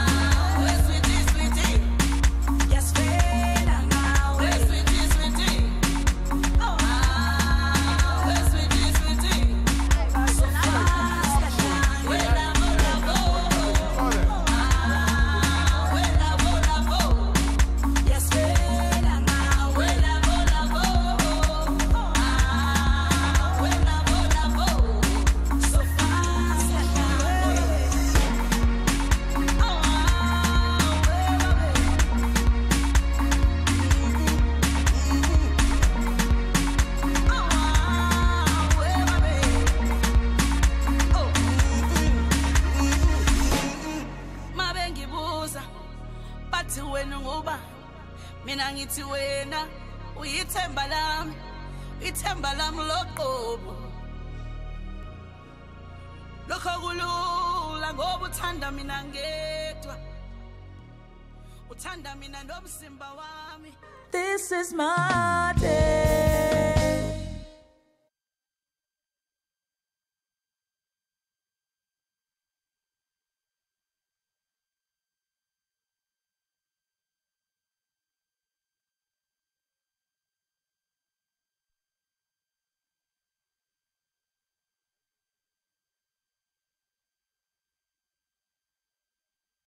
Speaker 1: bathi wena ngoba mina ngithi wena uyithemba lami ithemba lami loqobo lokho kulula ngoba uthanda mina ngedwa uthanda mina nomsimba wami This is my day.